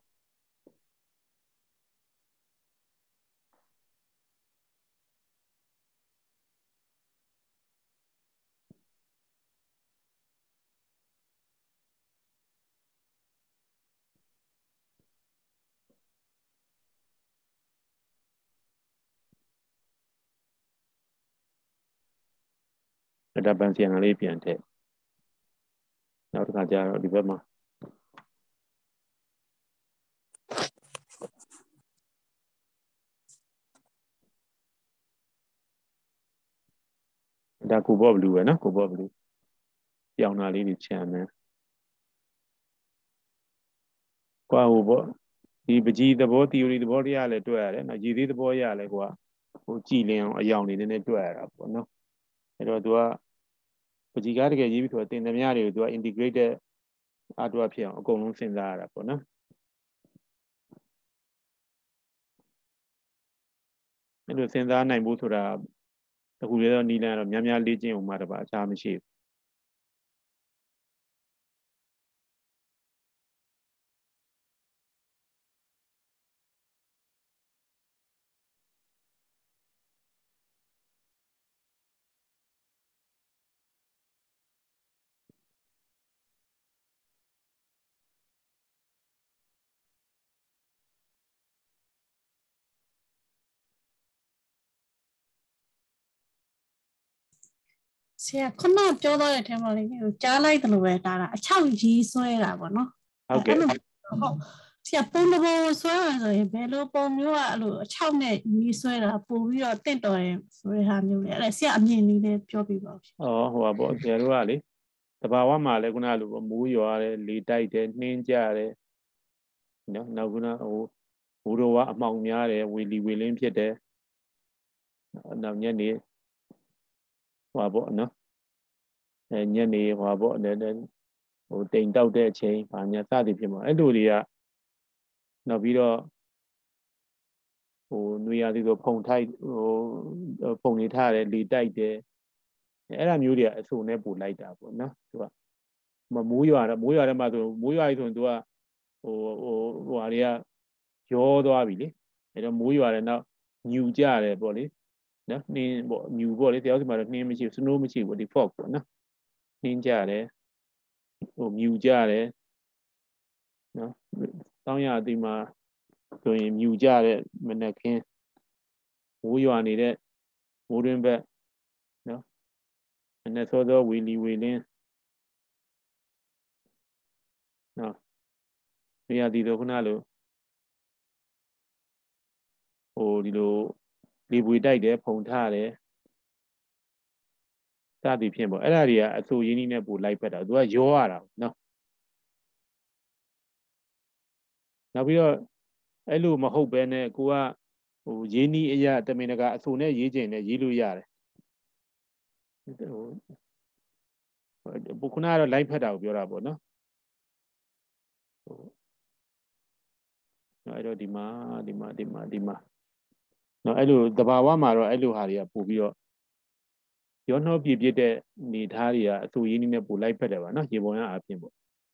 ဒါပန်စီယန်လေးပြန်ထည့်နောက်တစ်ခါကျတော့ဒီဘက်မှာဒါကိုဘောဘလူးပဲနော်ကိုဘောဘလူးပြောင်းတာလေးတွေချမ်းမယ်ကွာဟိုပေါ့ဒီပကြီးသဘော theory သဘောတရားလည်းတွေ့ရတယ်နော်ရည်သေးသဘောရလည်းကွာဟိုကြည်လင်အောင်အယောင်တွေနည်းနည်းတွေ့ရတာပေါ့နော်အဲ့တော့သူကပကြီးကားတကယ်ရေးပြီးဆိုတော့တင်သမျှတွေကိုသူက integrated အတူအဖြစ်အောင်အကုန်လုံးစဉ်းစားရတာပေါ့နော်အဲ့လိုစဉ်းစားနိုင်ဖို့ဆိုတာအခုလည်းတော့နီလန်တော့များများလေ့ကျင့်အောင်မှတပါအခြားမရှိဘူးဆရာခုနပြောတော့တဲ့အထက်မှာလေကြားလိုက်တယ်လို့ပဲဒါကအချောက်ရေးဆွဲတာပေါ့နော်ဟုတ်ကဲ့ဟုတ်ဆရာပုံတစ်ပုံဆွဲရဆိုရင်ဘယ်လိုပုံမျိုးကအဲ့လိုအချောက်နဲ့ရေးဆွဲတာပို့ပြီးတော့တင့်တော်တယ်ဆိုတဲ့ဟာမျိုးလေအဲ့ဆရာအမြင်လေးလည်းပြောပြပါဦး။အော်ဟိုပါပေါ့ဆရာတို့ကလေတဘာဝမှာလည်းခုနကလိုမိုးရွာတယ်လေတိုက်တယ်နှင်းကြတယ်နော်နောက်ခုနဟိုဘူတော်ကအမှောင်များတယ်ဝေလီဝေလင်းဖြစ်တယ်နောက်ညနေဟိုပါပေါ့နော်အဲညနေဟိုပါပေါ့လည်းဟိုတိမ်တောက်တဲ့အချိန်ဘာညာစသည်ဖြစ်မှာအဲ့လိုတွေကနောက်ပြီးတော့ဟိုနွေရာသီဆိုဖုံထိုက်ဟိုဖုံနေထားတယ်လေတိုက်တယ်အဲ့ဒါမျိုးတွေကအဆူနဲ့ပို့လိုက်တာပေါ့နော်သူကမိုးရွာတော့မိုးရွာတယ်မှာဆိုမိုးရွာပြီဆိုရင်သူကဟိုဟိုဟိုဟာတွေကရောသွားပြီလေအဲ့တော့မိုးရွာတယ်နောက်ညူကြတယ်ပေါ့လေနော်နှင်းပေါ့ညူပေါ့လေတယောက်စီမှာတော့နှင်းမရှိဘူးစနိုးမရှိဘူးဒီ fog ပေါ့နော်နှင်းကြတယ်ဟိုမြူကြတယ်နော်တောင်းရအတိမှာဆိုရင်မြူကြတဲ့မနက်ခင်းမိုးရွာနေတဲ့မိုးတွင်းဘက်နော်မနက်စောစောဝီလီဝီလင်းနော်နေရာဒီလိုခုနလိုဟိုဒီလိုလေပွေတိုက်တယ်ဖုံထားတယ်စသည်ဖြင့်ပေါ့အဲ့ဒါတွေကအဆိုရင်းနှီးနဲ့ပို့လိုက်ဖက်တာသူကရောရတာနော်နောက်ပြီးတော့အဲ့လိုမဟုတ်ပဲနဲ့ကိုကဟိုရေးနီးအရာတမင်တကာအဆိုနဲ့ရေးကျင်နဲ့ရေးလို့ရတယ်ဟိုခုနကတော့ live ဖတ်တာကိုပြောတာပေါ့နော်အဲ့တော့ဒီမှာဒီမှာဒီမှာဒီမှာနော်အဲ့လိုတဘာဝမှာတော့အဲ့လိုဟာတွေကပို့ပြီးတော့ရောနှောပြပြတဲ့နေသားတွေကအဆူရင်းနဲ့ပို့လိုက်ဖက်တယ်ပါနော်ရေပေါ်ရအပြင်ပေါ့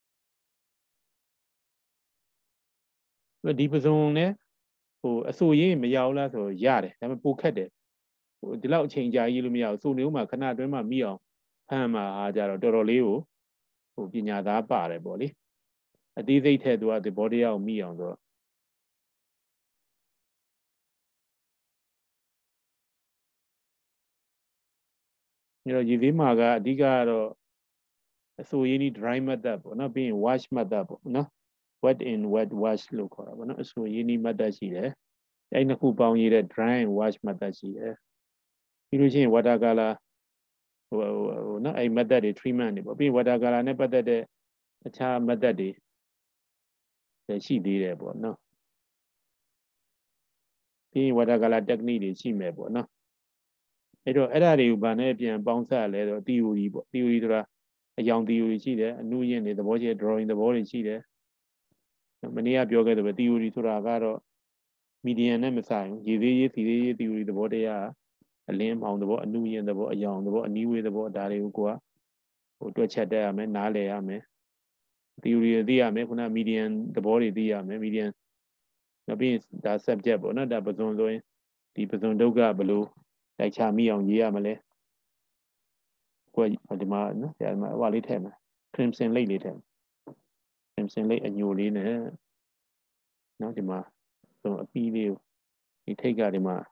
ဒီပစုံနဲ့ဟိုအဆူရင်းမရအောင်လားဆိုရတယ်ဒါပေမဲ့ပိုခက်တယ်ဟိုဒီလောက်အချိန်ကြာကြီးလို့မရအောင်စုနေဦးမှာခဏအတွင်းမှာမိအောင်ဖမ်းမှာဟာကြတော့တော်တော်လေးကိုဟိုပညာသားပါတယ်ပေါ့လေအသေးစိတ်ထဲသူကဒီ body အောင်မိအောင်ဆိုတော့ညတော့ရေသေးမှာကအဓိကကတော့အဆူရင်းဒီ dry method ပေါ့နော်ပြီးရင် wash method ပေါ့နော် wet in wet wash လို့ခေါ်တာပေါ့နော်အဆူရင်းဒီ method ရှိတယ်အဲ့နှစ်ခုပေါင်းရတဲ့ dry and wash method ရှိတယ်ပြီးလို့ရှိရင် watercolor ဟိုဟိုနော်အဲ့ method တွေ treatment တွေပေါ့ပြီးရင် watercolor နဲ့ပတ်သက်တဲ့အခြား method တွေရှိသေးတယ်ပေါ့နော်ပြီးရင် watercolor technique တွေရှိမယ်ပေါ့နော်အဲ့တော့အဲ့ဒါတွေကိုဗာနဲ့ပြန်ပေါင်းစပ်လဲဆို theory ပေါ့ theory ဆိုတာအကြောင်း theory ရှိတယ်အနုယဉ်တွေသဘောကျ drawing သဘောတွေရှိတယ်မနေ့ကပြောခဲ့တဲ့ပဲ theory ဆိုတာကတော့ medium နဲ့မဆိုင်ဘူးရေသေးရေးစီသေးရေး theory သဘောတရားအလင်းပေါင်းသဘောအနုယဉ်သဘောအကြောင်းသဘောအနီးဝေးသဘောဒါတွေကိုကိုကဟိုတွက်ချက်တတ်ရမယ်နားလည်ရမယ် theory တွေသိရမယ်ခုန medium သဘောတွေသိရမယ် medium နောက်ပြီးဒါ subject ပေါ့နော်ဒါပဇွန်ဆိုရင်ဒီပဇွန်ဒုက္ခဘယ်လိုတိုက်ချမိအောင်ရေးရမလဲကိုယ်ဒီမှာနော်ဆရာဒီမှာဟိုလေးထည့်မယ် crimson လိတ်လေးထည့် crimson လိတ်အညိုလေးနဲ့နော်ဒီမှာဆိုအပီးလေးကိုဒီထိတ်ကဒီမှာ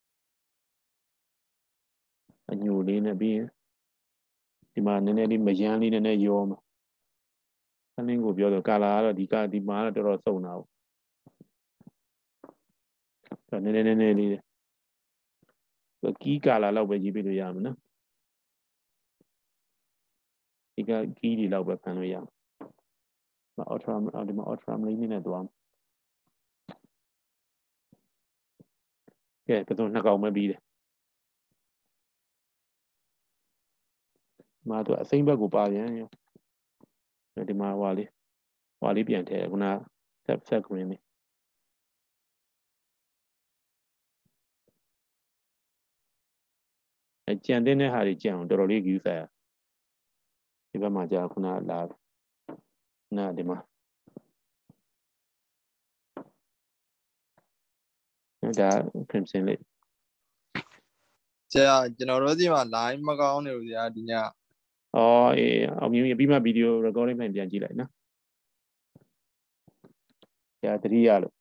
အညိုလေးနဲ့ပြီးရင်ဒီမှာနည်းနည်းလေးမယမ်းလေးနည်းနည်းရောမှာခင်းကိုပြောတော့ကာလာကတော့ဒီကဒီမှာတော့တော်တော်စုံတာပေါ့ဆိုနည်းနည်းနည်းနည်းလေးကီးကာလာလောက်ပဲရေးပြလို့ရမှာနော်ဒီကကီးဒီလောက်ပဲဖန်လို့ရမှာ ultra ဒီမှာ ultra လေးနဲ့တွားကဲပစုံနှစ်ကောင်ပဲပြီးတယ်မှာတော့အစိမ့်ဘက်ကိုပါပြန်ရောဒီမှာဟွာလေးဟွာလေးပြန်ထည့်ခုနဆက်ဆက် green လေးအကြံတဲ့ဟာတွေကြံအောင်တော်တော်လေး view ဆိုင်ဒီဘက်မှာကြာခုနလာနာဒီမှာဒါ crimson လေးဆရာကျွန်တော်တို့ဒီမှာ line မကောင်းနေဘူးဆရာဒီညအော်အေးအောင်မြင်ပြီးမှ video recording ဖိုင်ပြန်ကြည့်လိုက်နော်ဆရာတတိယလို့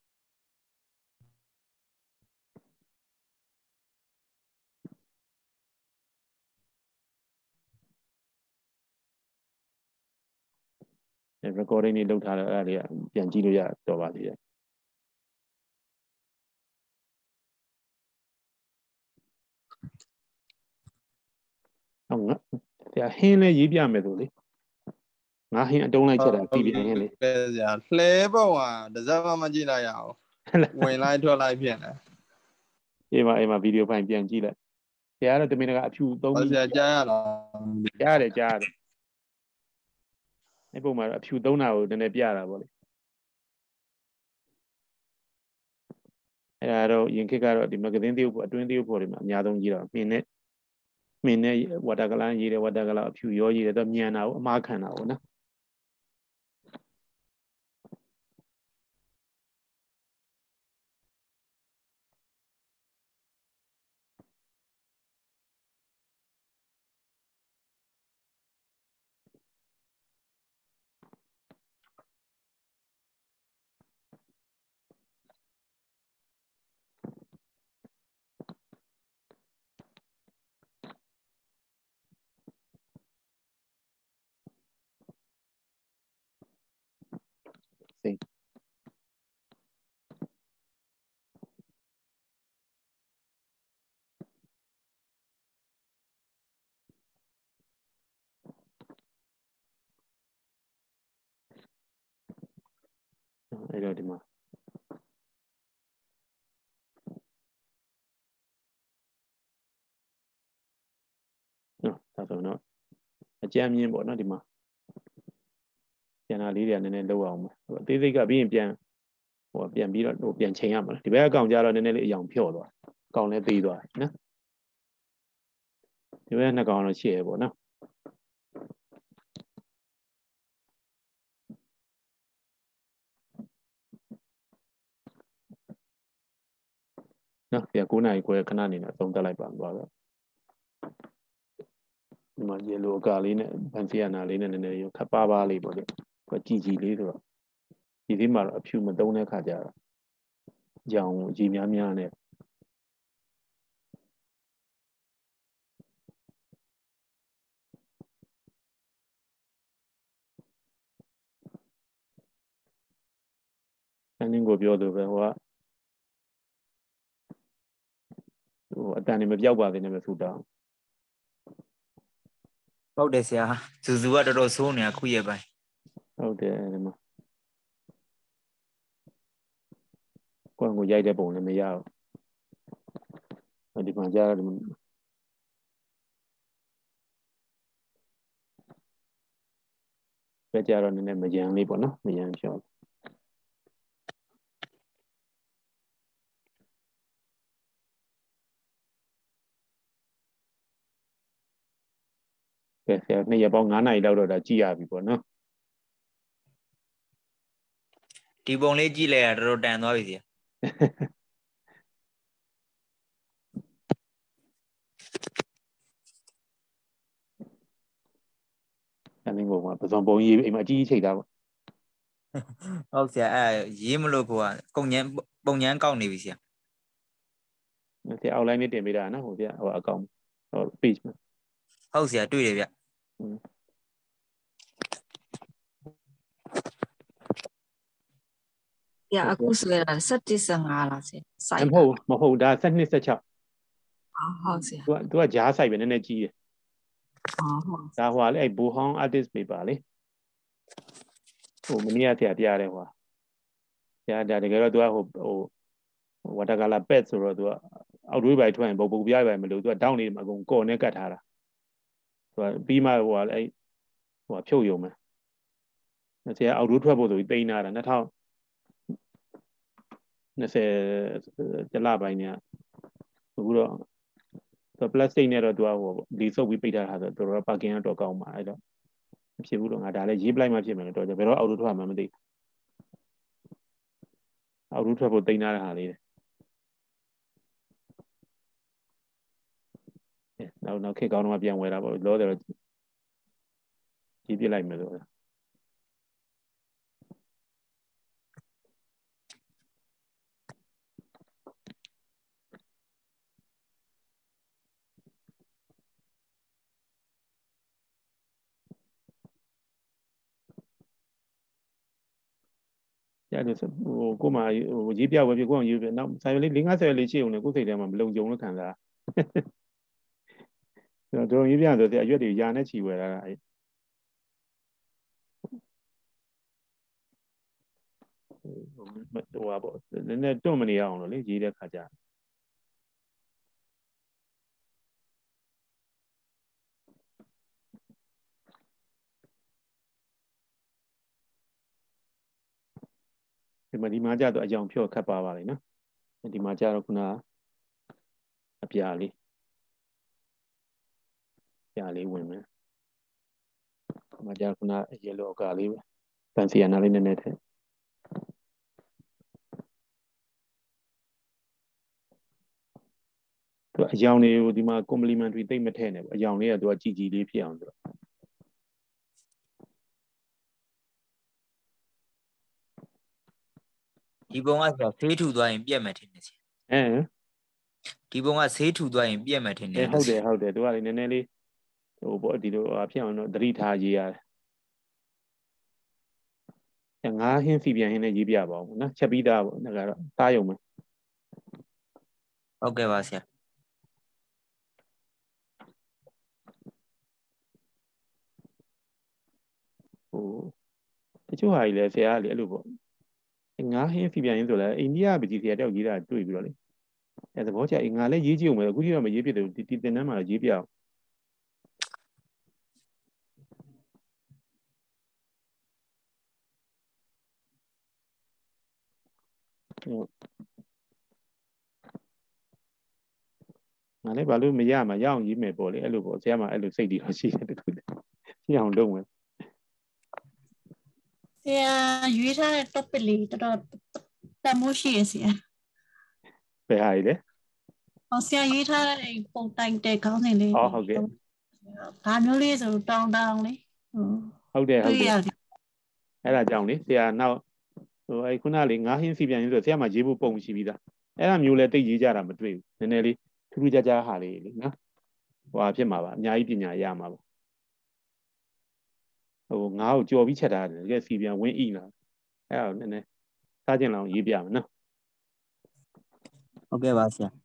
recording တွေလုပ်ထားတယ်အဲ့ဒါတွေကပြန်ကြည့်လို့ရတော့ပါသေးတယ်ဟုတ်ငါဆရာဟင်းလေးရေးပြမယ်ဆိုလေငါဟင်းအတုံးလိုက်ချက်တာပြည်ပြန်ဟင်းလေဆရာလှဲပုံကတစ်စက်မှမကြည့်လိုက်ရအောင်ဝင်လိုက်ထွက်လိုက်ဖြစ်နေအေးမအေးမဗီဒီယိုဖိုင်ပြန်ကြည့်လိုက်ဆရာကတော့တမင်တကအဖြူသုံးပြီးဆရာကြားရလားကြားတယ်ကြားတယ်အဲ့ပုံမှာအဖြူသုံးတာကိုနည်းနည်းပြတာပေါ့လေအဲ့ဒါတော့ရင်ခေတ်ကတော့ဒီမဂ္ဂဇင်းသရုပ်ပေါ်အတွင်းသရုပ်ပေါ်တွေမှာအများဆုံးကြီးတော့မြင်နဲ့မြင်နဲ့ဝါတာကလန်ရေးတယ်ဝါတာကလန်အဖြူရောရေးတယ်တော့မြန်တာကိုအမှားခံတာကိုနော်စိတ်အဲ့တော့ဒီမှာနော်ဒါဆိုတော့အကြမ်းမြင်ပေါ့နော်ဒီမှာပြန်လာလေးတွေကနည်းနည်းလောက်အောင်မယ်ဟိုအသေးစိတ်ကပြီးရင်ပြန်ဟိုပြန်ပြီးတော့ဟိုပြန်ချိန်ရမှာဒီဘက်အကောင်ကြတော့နည်းနည်းလေးအယောင်ဖြော့သွားအကောင်လည်းသေးသွားတယ်နော်ဒီဘက်နှစ်ကောင်တော့ရှေ့ရပေါ့နော်နော်ဒီက9နာရီခွဲခဏနေတော့သုံးတက်လိုက်ပါသွားတော့ဒီမှာ yellow အကာလေးနဲ့ဗန်စီယာနာလေးနဲ့နည်းနည်းရောခပ်ပါးပါးလေးပေါ့လေကိုကြည်ကြည်လေးဆိုတော့ဒီဒီမှာတော့အဖြူမသုံးတဲ့ခါကျတော့ကြောင်ကြီးများများနဲ့အနင်းကိုပြောလို့ပဲဟိုကဟိုအတန်နေမပြောက်ပါသေးနဲ့ပဲဆူတောင်းဟုတ်တယ်ဆရာဇူဇူကတော်တော်ဆိုးနေတာခုရဲ့ပိုင်းဟုတ်တယ်ဒီမှာကိုယ်ကိုရိုက်တဲ့ပုံလည်းမရဘူးဒီမှာကြားရတယ်ပဲကြတော့နည်းနည်းမယမ်းလေးပေါ့နော်မယမ်းဖြောကဲဆရာနေ့ရက်ပေါင်း9နာရီလောက်တော့ဒါကြည့်ရပြီပေါ့နော်ဒီပုံလေးကြည့်လိုက်ရတော်တော်တန်သွားပြီဆရာအနည်းကိုပစုံပုံကြီးအိမ်မှာအကြီးကြီးချိန်တာပေါ့ဟုတ်ဆရာအဲရေးမလို့ကိုကပုံညံပုံညံကောက်နေပြီဆရာဆရာ outline လေးတင်ပေးတာနော်ဟိုပြဟိုအကောင့်ဟို page မှာဟုတ်ဆရာတွေ့တယ်ဗျရအခုဆိုရတာ17 15လားဆရာစိုက်မဟုတ်မဟုတ်ဒါ12 16 ဟုတ်ဆရာ तू က तू ကဂျားဆိုင်ပဲနည်းနည်းကြီးတယ်ဟုတ်ဟုတ်ဒါဟိုလေအဲ့ဘူဟောင်း artist paper လေဟိုမနေ့ကဆရာပြရတယ်ဟိုဆရာဒါတကယ်တော့ तू ကဟိုဟို watercolor pad ဆိုတော့ तू ကအောက်တွေးပိုင်ထွက်ရင်ပုံပုံပြရပိုင်မလို့ तू ကတောင်းနေမှာအကုန်ကော်နဲ့ကတ်ထားတာ तू ကပြီးမှဟိုအဲ့ဟိုဖြုတ်ရုံပဲဆရာအောက်တွေးထွက်ဖို့ဆိုပြီးတိန်းလာတာ2020တလပိုင်းညအခုတော့ plastic နဲ့တော့ तू ကဟိုဒီစုပ်ပြီးပိတ်ထားတာဆိုတော့ तू က parking တော့ကောင်းပါအဲ့တော့မဖြစ်ဘူးတော့ငါဒါလည်းရေးပလိုက်မှဖြစ်မယ်တော့ဘယ်တော့အောက်တွေးထွက်မှမသိအောက်တွေးထွက်ဖို့တိန်းထားတဲ့ဟာလေးနောက်နောက်ခေတ်ကောင်းတော့ပြန်ဝယ်တာပေါ့လောတယ်ကြီးပြလိုက်မယ်လို့ရတယ်ဟိုကိုမှဟိုရေးပြဝယ်ပြကိုအောင်ရေးပြနောက်ဆိုင်လေး၄50လေးရှိအောင်လေကိုစိတ်ထဲမှာမလုံခြုံလို့ခံစားကျွန်တော်ရေးပြဆိုတဲ့အရွက်တွေယာနဲ့ချီဝယ်လာတာအဲ့ဟိုဟာပေါ့နည်းနည်းတွန့်မနေအောင်လို့လေရေးတဲ့ခါကျဒီမှာဒီမှာကြတော့အကြောင်ဖြော့ခတ်ပါပါလိမ့်နော်ဒီမှာကြတော့ခုနအပြာလေးပြာလေးဝင်မယ်ဒီမှာကြခုန yellow အကာလေးပဲဖန်စီယာနာလေးနည်းနည်းထည့်သူအကြောင်တွေကိုဒီမှာ complementary သိမ့်မထည့်နဲ့ပေါ့အကြောင်လေးကသူကကြည်ကြည်လေးဖြစ်အောင်ဆိုတော့ဒီပုံကဆရာဆေးထူသွားရင်ပြက်မယ်ထင်တယ်ဆရာဟမ်ဒီပုံကဆေးထူသွားရင်ပြက်မယ်ထင်တယ်ဟုတ်တယ်ဟုတ်တယ်သူကလည်းနည်းနည်းလေးဟိုပေါ့ဒီလိုဖြစ်အောင်တော့သတိထားရေးရတယ်ငါးဟင်းစီပြန်ဟင်းနဲ့ရေးပြပါအောင်နော်ချက်ပြီးသားပေါ့ဒါကတော့သားယုံမယ်ဟုတ်ကဲ့ပါဆရာဟိုတချို့ဟာကြီးလဲဆရာကလေအဲ့လိုပေါ့ငါးဟင်းစီပြန်ဟင်းဆိုလဲအိန္ဒိယပကြီးဆရာတယောက်ရေးတာတွေ့ပြီးတော့လေအဲသဘောကျငါလည်းရေးကြည့်အောင်မယ်အခုထိတော့မရေးဖြစ်တယ်ဒီတင်တန်းမှာရေးပြအောင်ငါလည်းဘာလို့မရမှာရအောင်ရေးမယ်ပေါ့လေအဲ့လိုပေါ့ဆရာမအဲ့လိုစိတ်တွေတော့ရှိတယ်တခုတည်းရအောင်လုပ်မယ်ဆရာရွေးထားတဲ့ topic လေးတော်တော်တမိုးရှိရဆရာဘယ်ဟာကြီးလဲဟောဆရာရွေးထားတဲ့ပုံတိုင်တဲ့ခေါင်းစဉ်လေးအော်ဟုတ်ကဲ့ဒါမျိုးလေးဆိုတောင်းတောင်းလေးဟုတ်တယ်ဟုတ်တယ်အဲ့ဒါကြောင့်လေဆရာနောက်ဟိုအဲ့ခုနလေးငါးဟင်းစီပြန်ရေးဆိုဆရာမရေးဖို့ပုံရှိပြီးသားအဲ့ဒါမျိုးလဲတိတ်ရေးကြတာမတွေ့ဘူးနည်းနည်းလေးထူးထူးခြားခြားဟာလေးလေနော်ဟိုဟာဖြစ်မှာပါအများကြီးပညာရမှာပါဟိုငါ့ကိုကြော်ပြီးချက်ထားတယ်တကယ်စီပြန်ဝင်းဣလာအဲ့ဒါနည်းနည်းစားကျင်လောက်ရေးပြမယ်နော်ဟုတ်ကဲ့ပါဆရာ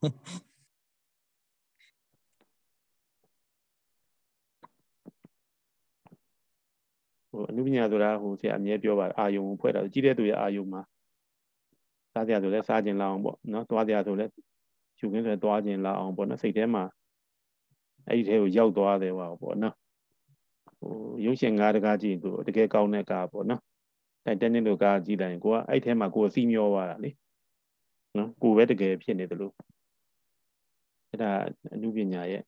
ဟိုအနုပညာဆိုတာဟိုဆရာအမြဲပြောပါအာယုံဖွဲ့တာကြီးတဲ့သူရဲ့အာယုံမှာစားကြဆိုလဲစားခြင်းလောက်အောင်ပေါ့နော်သွားကြဆိုလဲယူခင်းဆိုသွားခြင်းလောက်အောင်ပေါ့နော်စိတ်ထဲမှာအဲ့ဒီထဲကိုရောက်သွားတယ်ဟောပေါ့နော်ဟိုရုပ်ရှင်ကားတကားကြည့်သူတကယ်ကောင်းတဲ့ကားပေါ့နော်တိုက်တက်နေလို့ကားကြည့်တိုင်းကိုကအဲ့ထဲမှာကိုယ်စီမျောသွားတာလေနော်ကိုယ်ပဲတကယ်ဖြစ်နေတယ်လို့အဲ့ဒါအနုပညာရဲ့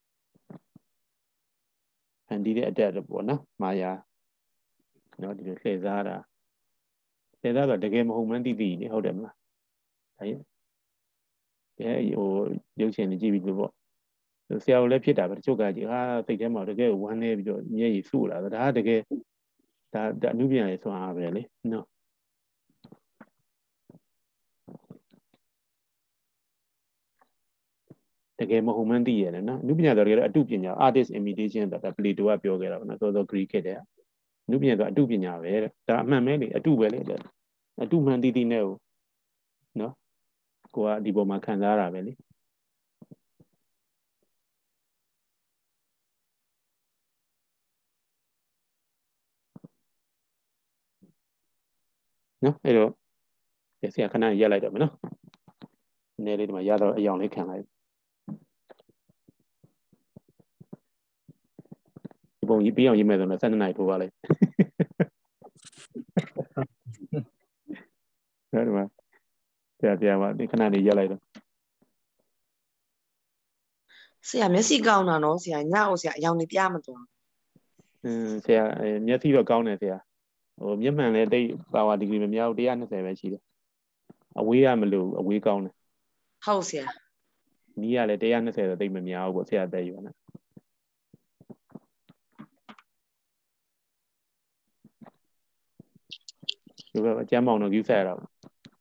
ဖန်တီးတဲ့အတက်ပေါ့နော်မာယာနော်ဒီလိုလှည့်စားတာလှည့်စားတော့တကယ်မဟုတ်မှန်းသိသိနေဟုတ်တယ်မလားဒါရင်ကဲဟိုရုပ်ရှင်ကြည့်ပြီးလို့ပေါ့ဆရာတို့လည်းဖြစ်တာပဲတချို့ကကြည့်ဟာစိတ်ထဲမှာတကယ်ဝမ်းနေပြီးတော့မျက်ရည်စုလာဒါတကယ်ဒါအနုပညာရေးဆိုအားပဲလေနော်တကယ်မဟုတ်မှန်းသိရတယ်နော်အနုပညာတော်တကယ်အတုပညာ artist imitation ဆိုတာပလီတိုကပြောခဲ့တာပေါ့နော်သောသော Greek ခဲ့တဲ့အနုပညာဆိုအတုပညာပဲတဲ့ဒါအမှန်ပဲလေအတုပဲလေအတုမှန်သိသိနဲ့ကိုနော်ကိုကဒီပေါ်မှာခံစားရတာပဲလေနော်အဲ့တော့ဆရာခဏရက်လိုက်တော့မယ်နော်နည်းလေးဒီမှာရတော့အယောင်လေးခံလိုက်ဒီပုံကြီးပြီးအောင်ရေးမယ်ဆိုတော့၁၂နာရီထိုးပါလိုက်အဲ့ဒီမှာဆရာတရားမှာဒီခဏလေးရက်လိုက်တော့ဆရာမျက်စိကောင်းတာနော်ဆရာညအောင်ဆရာအယောင်နေပြမသွားအင်းဆရာမျက်စိတော့ကောင်းတယ်ဆရာဟိုမျက်မှန်လည်းတိတ်ပါဝါဒီဂရီမများဘူး၁၂၀ပဲရှိတယ်အဝေးကမလို့အဝေးကောင်းတယ်ဟုတ်ဆရာနီးကလည်း၁၂၀ဆိုတိတ်မများဘူးပေါ့ဆရာတက်ယူနော်ဒီကအကျမ်းမောင်တော့ယူဆက်ရတော့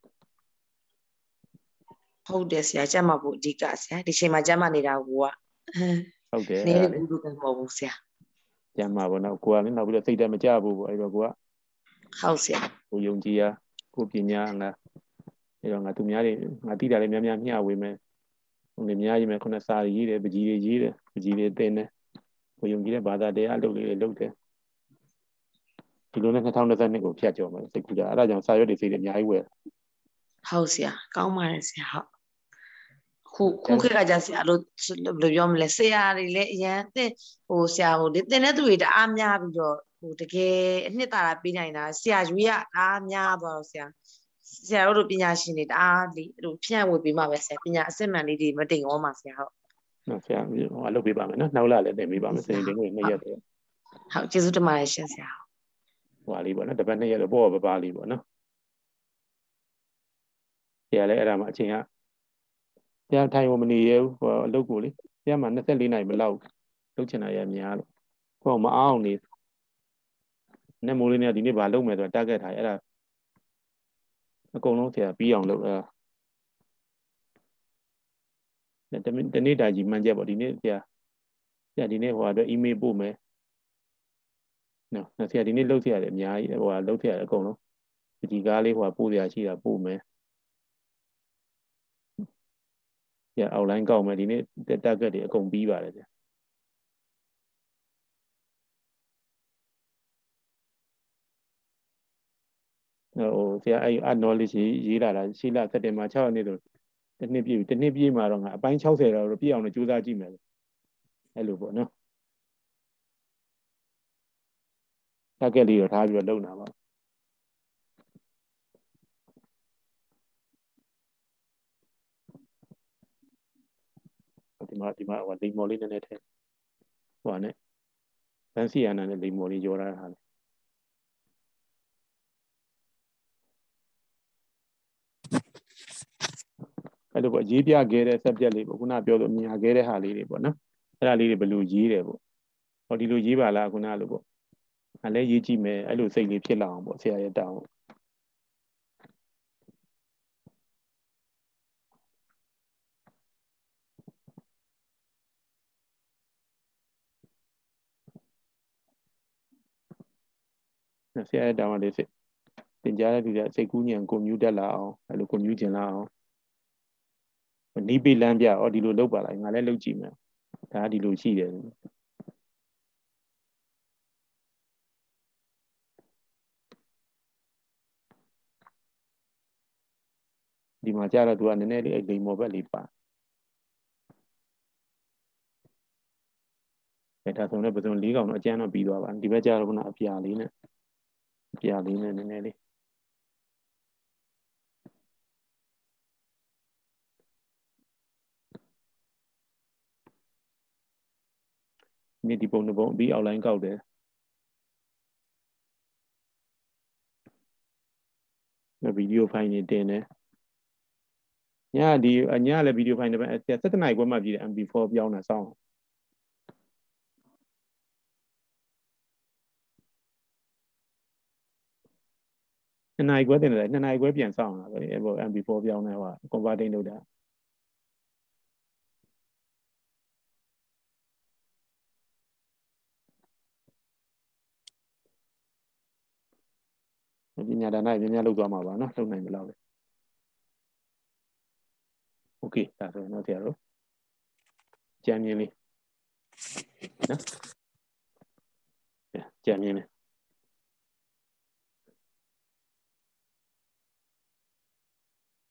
ဟုတ်တယ်ဆရာကျမ်းမာဖို့အဓိကဆရာဒီချိန်မှာကျမ်းမာနေတာကိုကဟုတ်တယ်နေနေဘူးလို့မဟုတ်ဘူးဆရာကျမ်းမာပေါ့နော်ကိုကလည်းနောက်ပြီးတော့စိတ်တက်မကြဘူးပေါ့အဲ့တော့ကိုကဟုတ်ဆရာကိုယုံကြည်ရကိုပညာငါအဲ့တော့ငါသူများတွေငါတိတာလည်းများများမျှဝေမယ်ဟိုနေများကြီးမယ်ခုနစာရေးတယ်ပကြီးတွေရေးတယ်ပကြီးတွေသင်တယ်ကိုယုံကြည်တဲ့ဘာသာတရားအလုပ်လေးတွေလုပ်တယ်ဒီလိုနဲ့၂၀၂၂ကိုဖြတ်ကျော်မယ်စိတ်ကူးကြအဲ့ဒါကြောင့်စာရွက်တွေစိတ်တွေအများကြီးဝယ်ဟုတ်ဆရာကောင်းပါတယ်ဆရာဟုတ်ခုခုခေတ်ကကြာဆရာလို့ဘယ်လိုပြောမလဲဆရာတွေလည်းအရန်တဲ့ဟိုဆရာဟိုဒီတင်တဲ့သူတွေတအားများပြီးတော့ဟိုတကယ်အနှစ်သာရပေးနိုင်တာဆရာရွေးရအားများသွားတော့ဆရာဆရာတို့ပညာရှင်တွေတအားဒီဟိုဖြန့်ဝေပေးမှာပဲဆရာပညာအစစ်မှန်လေးတွေမတင်ရောမှာဆရာဟုတ်နော်ဆရာဟိုအလုပ်ပေးပါမယ်နော်နောက်လာလည်းတင်ပေးပါမယ်စနေတင်ကိုနှစ်ရက်တော့ဟုတ်ကျေးဇူးတင်ပါတယ်ရှင်ဆရာဟိုပါလေးပေါ့နော်တပတ်နှစ်ရက်တော့ပေါ့ပပလေးပေါ့နော်ဆရာလည်းအဲ့ဒါမှအချိန်ကဆရာထိုင်ဖို့မနေရဘူးဟိုအလုပ်ကိုလေဆရာမှ၂၄နာရီမလောက်လုပ်ချင်တာရများလို့ဟိုမအောင်နေနဲ့မိုးလေးနဲ့ဒီနေ့ဘာလုပ်မယ်ဆိုတာ target ထားအဲ့ဒါအကုန်လုံးဆရာပြီးအောင်လုပ်အဲတနေ့တနေ့တာကြီးမှန်ချက်ပေါ့ဒီနေ့ဆရာဆရာဒီနေ့ဟိုအတွက် email ပို့မယ်နော်ဆရာဒီနေ့လုပ်ဆရာတယ်အများကြီးဟိုဟာလုပ်ဆရာတယ်အကုန်လုံးဒီကားလေးဟိုဟာပို့ဆရာရှိတာပို့မယ်ဆရာ outline ကောက်မယ်ဒီနေ့ target တွေအကုန်ပြီးပါတယ်ဆရာဟိုဆရာအဲ့ art knowledge ရေးလာတာရှိလာစက်တင်ဘာ၆ရက်နေ့ဆိုတနှစ်ပြည့်တနှစ်ပြည့်မှာတော့ငါအပိုင်း၆၀တော့ပြည့်အောင်လို့ကြိုးစားကြည့်မယ်အဲ့လိုပေါ့နော်targetလေးတော့ထားပြီးတော့လုပ်တာပါဒီမှာဒီမှာဟိုလိမ်မော်လေးနည်းနည်းထည့်ဟိုနဲ့ဗန်စီယာနာနဲ့လိမ်မော်လေးရောထားတာလေအဲ့လိုပေါ့ရေးပြခဲ့တဲ့ subject လေးပေါ့ခုနပြောလို့မြင်ခဲ့တဲ့ဟာလေးတွေပေါ့နော်အဲ့ဒါလေးတွေဘယ်လိုရေးတယ်ပေါ့ဟောဒီလိုရေးပါလားခုနလိုပေါ့အဲ့လဲရေးကြည့်မယ်အဲ့လိုစိတ်လေးဖြစ်လာအောင်ပေါ့ဆရာရဲ့တောင်းဆရာရဲ့တောင်းလေးစစ်တင်ကြားတဲ့သူကစိတ်ကူးညံကွန်မြူတက်လာအောင်အဲ့လိုကွန်မြူကျင်လာအောင်နီးပေးလမ်းပြအော်ဒီလိုလုပ်ပါလားငါလည်းလုပ်ကြည့်မယ်ဒါကဒီလိုရှိတယ်ဒီမှာကြာတော့သူကနည်းနည်းလေးအဲ့လိမ်မော်ဘက်လေးပါအဲ့ဒါဆိုလည်းပစုံ၄កောင်တော့အကျန်းတော့ပြီးသွားပါဒီဘက်ကြာတော့ခုနအပြာလေးနဲ့အပြာလေးနဲ့နည်းနည်းလေးဒီဒီပုံတစ်ပုံပြီးအောက်လိုင်းကောက်တယ်ဗီဒီယိုဖိုင်တွေတင်တယ်ညဒီညလည်းဗီဒီယိုဖိုင်တစ်ပတ်၁၇နာရီခွဲမှပြည်တယ် M P four ပြောင်းတာစောင်းနှစ်နာရီခွဲတင်တယ်နှစ်နာရီခွဲပြန်စောင်းတာပဲအဲ့ပေါ် M P four ပြောင်းနေဟို converting လုပ်တာပညာဒါနများများလုပ်သွားမှာပါနော်လုပ်နိုင်မလို့လေโอเคဒါဆိုရင်တော့ဆရာတို့ကြံမြင်လေးနော်ကြံမြင်လေး